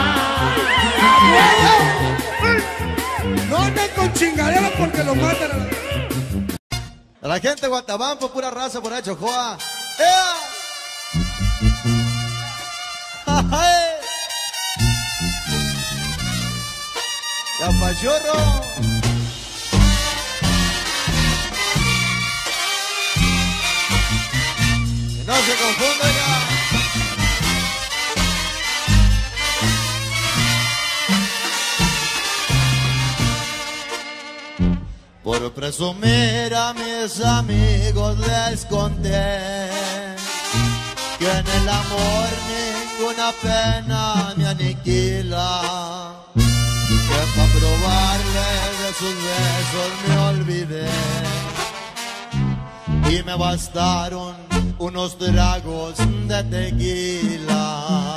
No anden con chingaderas porque lo matan a la... A la gente de Guatabampo, pura raza por ahí, Chojoa. ¡Ea! ¡Ya pachorro! Que no se confunda ya. Por presumir a mis amigos les conté que en el amor ninguna pena me aniquila, que para probarle de sus besos me olvidé y me bastaron unos tragos de tequila.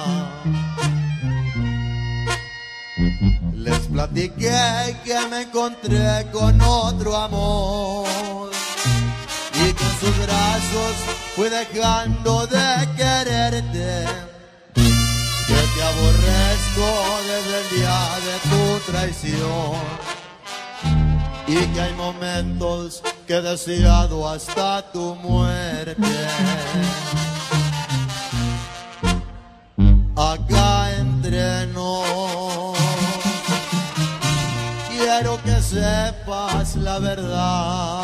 Les platiqué que me encontré con otro amor y que en sus brazos fui dejando de quererte, que te aborrezco desde el día de tu traición y que hay momentos que he deseado hasta tu muerte. Acá entre nos quiero que sepas la verdad.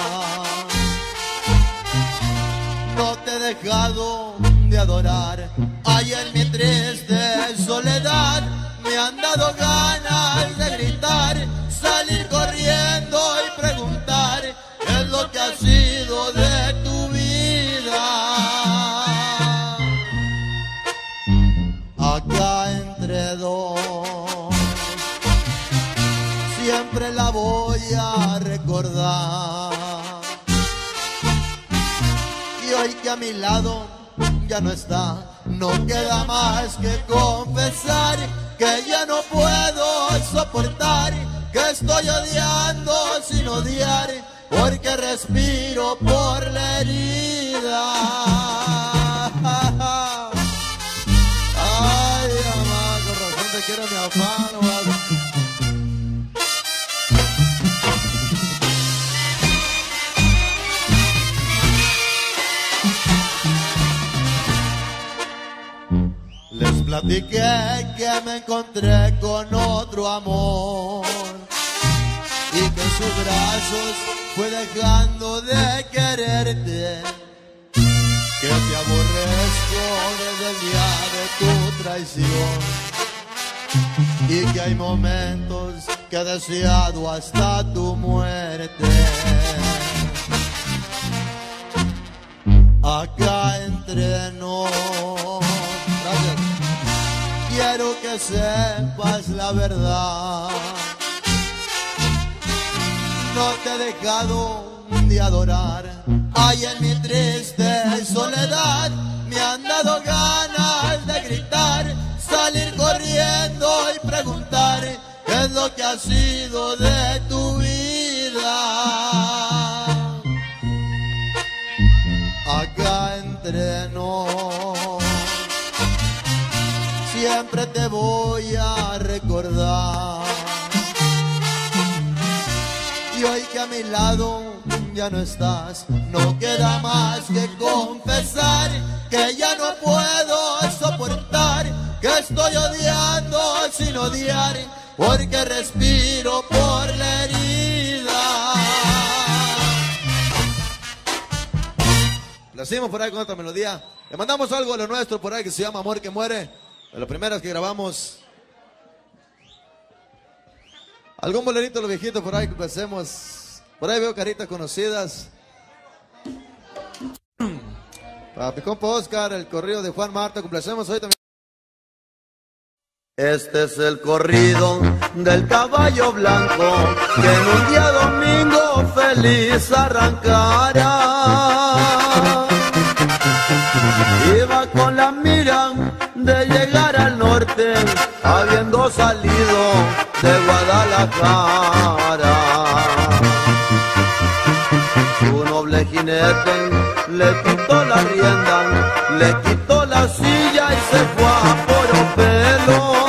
No te he dejado de adorar. Ay, en mi triste soledad me han dado ganas de gritar, salir corriendo y preguntar qué es lo que ha sido de tu vida. Acá entre dos siempre la voy a recordar. Y hoy que a mi lado ya no está, no queda más que confesar que ya no puedo soportar, que estoy odiando sin odiar, porque respiro por la herida. Ay, mamá, con razón te quiero mi afán, mamá. Les platiqué que me encontré con otro amor y que en sus brazos fue dejando de quererte, que te aborrezco desde el día de tu traición y que hay momentos que he deseado hasta tu muerte. Acá entre nos quiero que sepas la verdad. No te he dejado de adorar. Ay, en mi triste soledad me han dado ganas de gritar, salir corriendo y preguntar qué es lo que ha sido de tu vida. Acá entre nos siempre te voy a recordar. Y hoy que a mi lado ya no estás, no queda más que confesar que ya no puedo soportar, que estoy odiando sin odiar, porque respiro por la herida. complacimos por ahí con otra melodía. Le mandamos algo a lo nuestro por ahí que se llama Amor que Muere. De las primeras que grabamos. Algún bolerito de los viejitos por ahí que hacemos. Por ahí veo caritas conocidas. Para mi compa Oscar, el corrido de Juan Marta, complacemos hoy también. Este es el corrido del caballo blanco que en un día domingo feliz arrancará. Iba con la mira de llegar al norte, habiendo salido de Guadalajara. Su noble jinete le quitó la rienda, le quitó la silla y se fue a Poropelo.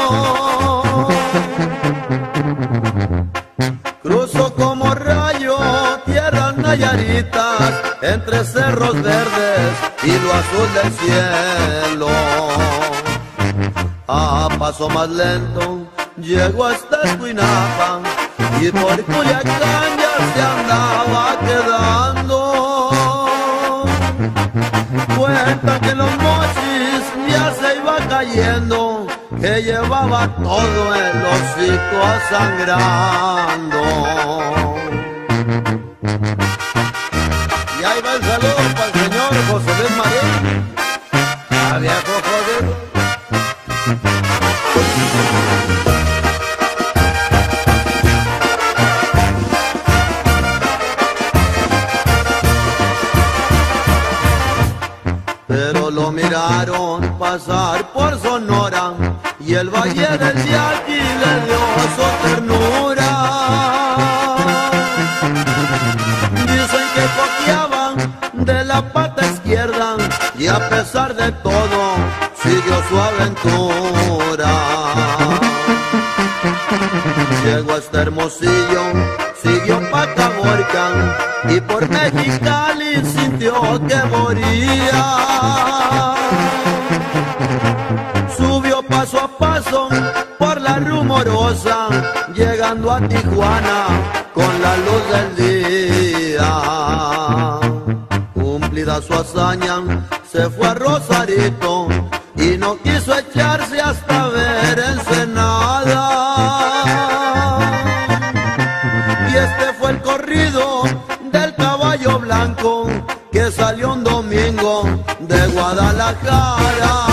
Cruzó como rayo tierras nayaritas, entre cerros verdes y lo azul del cielo. A paso más lento llegó hasta Escuinapa y por Culiacán ya se andaba quedando. Cuenta que los mochis ya se iba cayendo, que llevaba todo el hocico sangrando. Y ahí va el saludo para el señor José Luis Marín, a viejo jodido. Pero lo miraron pasar por Sonora y el valle del Yaqui le dio su ternura. Dicen que cojeaban de la pata izquierda y a pesar de todo siguió su aventura. Llegó hasta Hermosillo, siguió pa' Caborca y por Mexicali sintió que moría. Subió paso a paso por la rumorosa, llegando a Tijuana con la luz del día. Cumplida su hazaña, se fue a Rosarito y no quiso echarse hasta ver Ensenada. Y este fue el corrido del caballo blanco que salió un domingo de Guadalajara.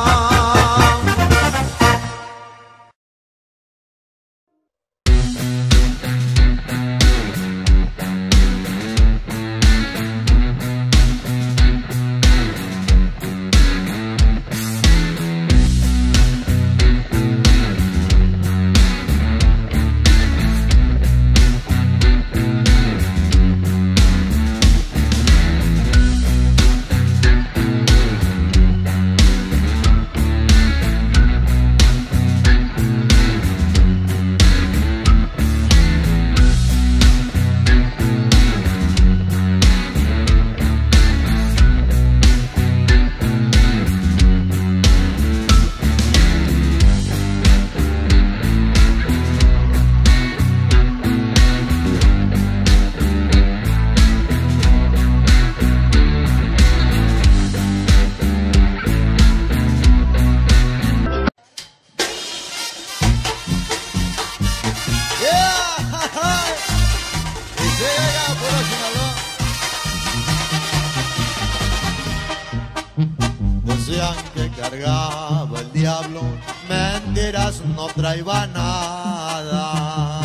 Decían que cargaba el diablo, mentiras, no traía nada.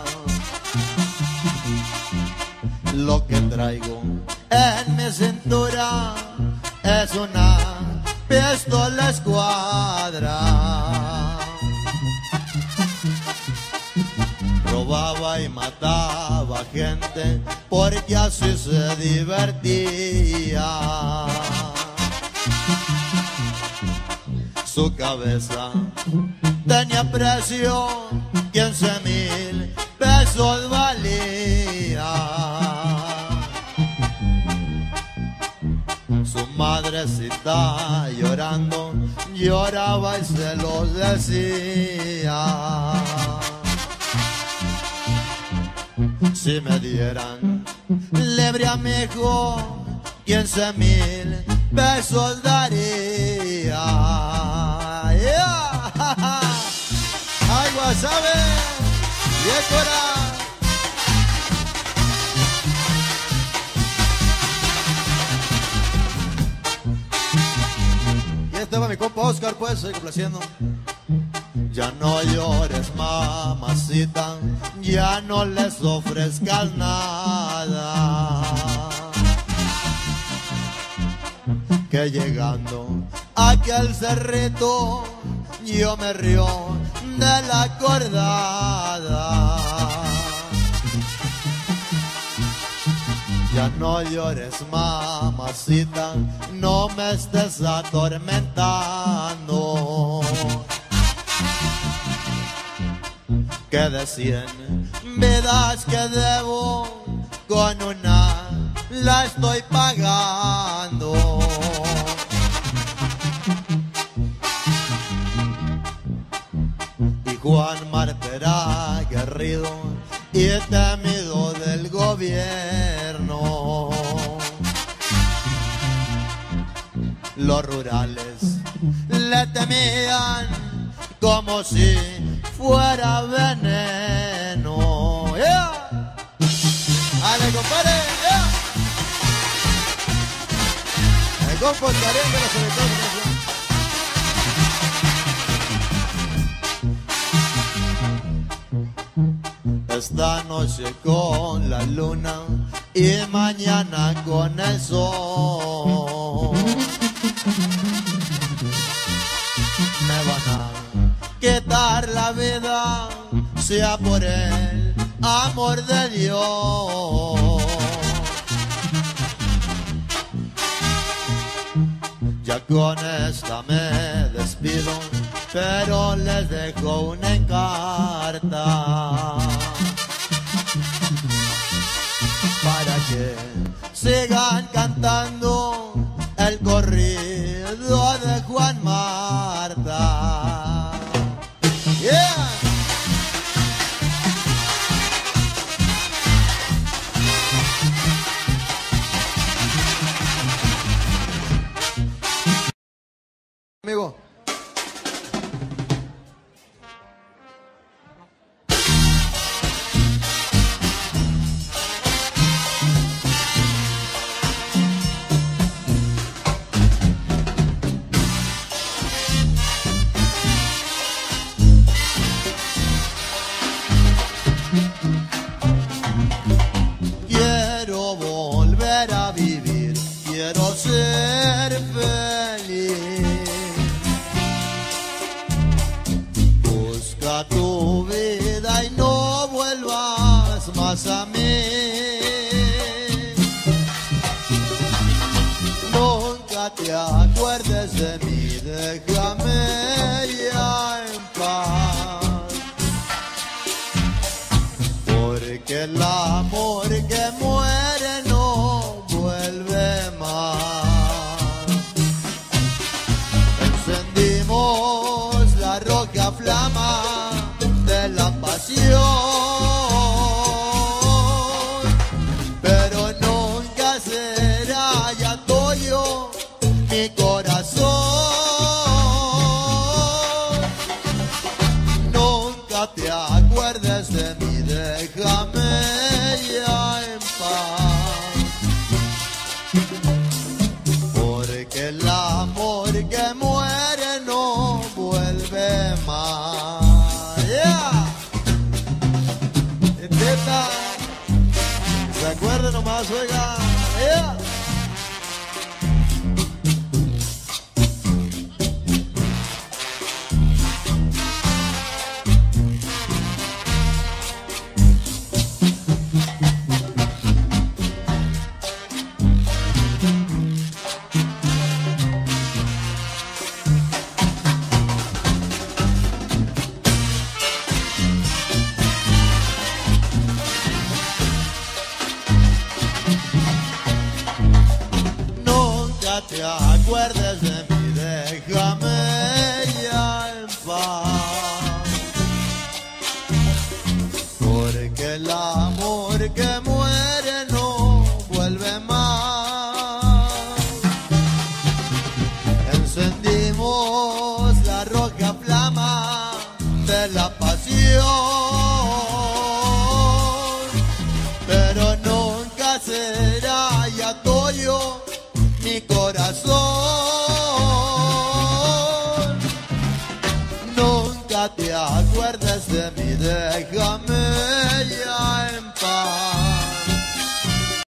Lo que traigo en mi cintura es una pistola escuadra. Robaba y mataba gente porque así se divertía. Su cabeza tenía precio, quince mil pesos valía. Su madrecita llorando, lloraba y se los decía. Si me dieran libre a mi hijo quince mil pesos daría. Yeah. Ay, Guasave, Yécora. Y este va mi compa Oscar, pues, estoy complaciendo. Ya no llores, mamacita, ya no les ofrezcas nada, que llegando a aquel cerrito yo me río de la acordada. Ya no llores, mamacita, no me estés atormentando, que de cien vidas que debo, con una la estoy pagando. Y Juan Martera aguerrido y temido del gobierno, los rurales le temían como si fuera veneno. Yeah. ¡Ale, compadre! Yeah. El compa Oscarín de la Selección. Esta noche con la luna y mañana con el sol me van a quitar la vida, sea por el amor de Dios. Ya con esta me despido, pero les dejo una encarta para que sigan cantando el corrido de Juan Marta. Yeah. Amigo. Quiero volver a vivir, quiero ser feliz. Busca tu vida y no vuelvas más a mí. Nunca te acuerdes de mí, déjame ya en paz. Porque el amor que muere no vuelve más. Encendimos la roja flama de la pasión, pero nunca será ya tuyo mi corazón. Nunca te acuerdes de mí, déjame ya en paz. Porque el amor que muere no vuelve más. Yeah. Teta, ¿se acuerdan nomás, oiga? Yeah. Te acuerdes de mí, déjame ya en paz. Porque el amor que muere no vuelve más. pero nunca será ya tuyo mi corazón. Nunca te acuerdes de mí, déjame ya en paz.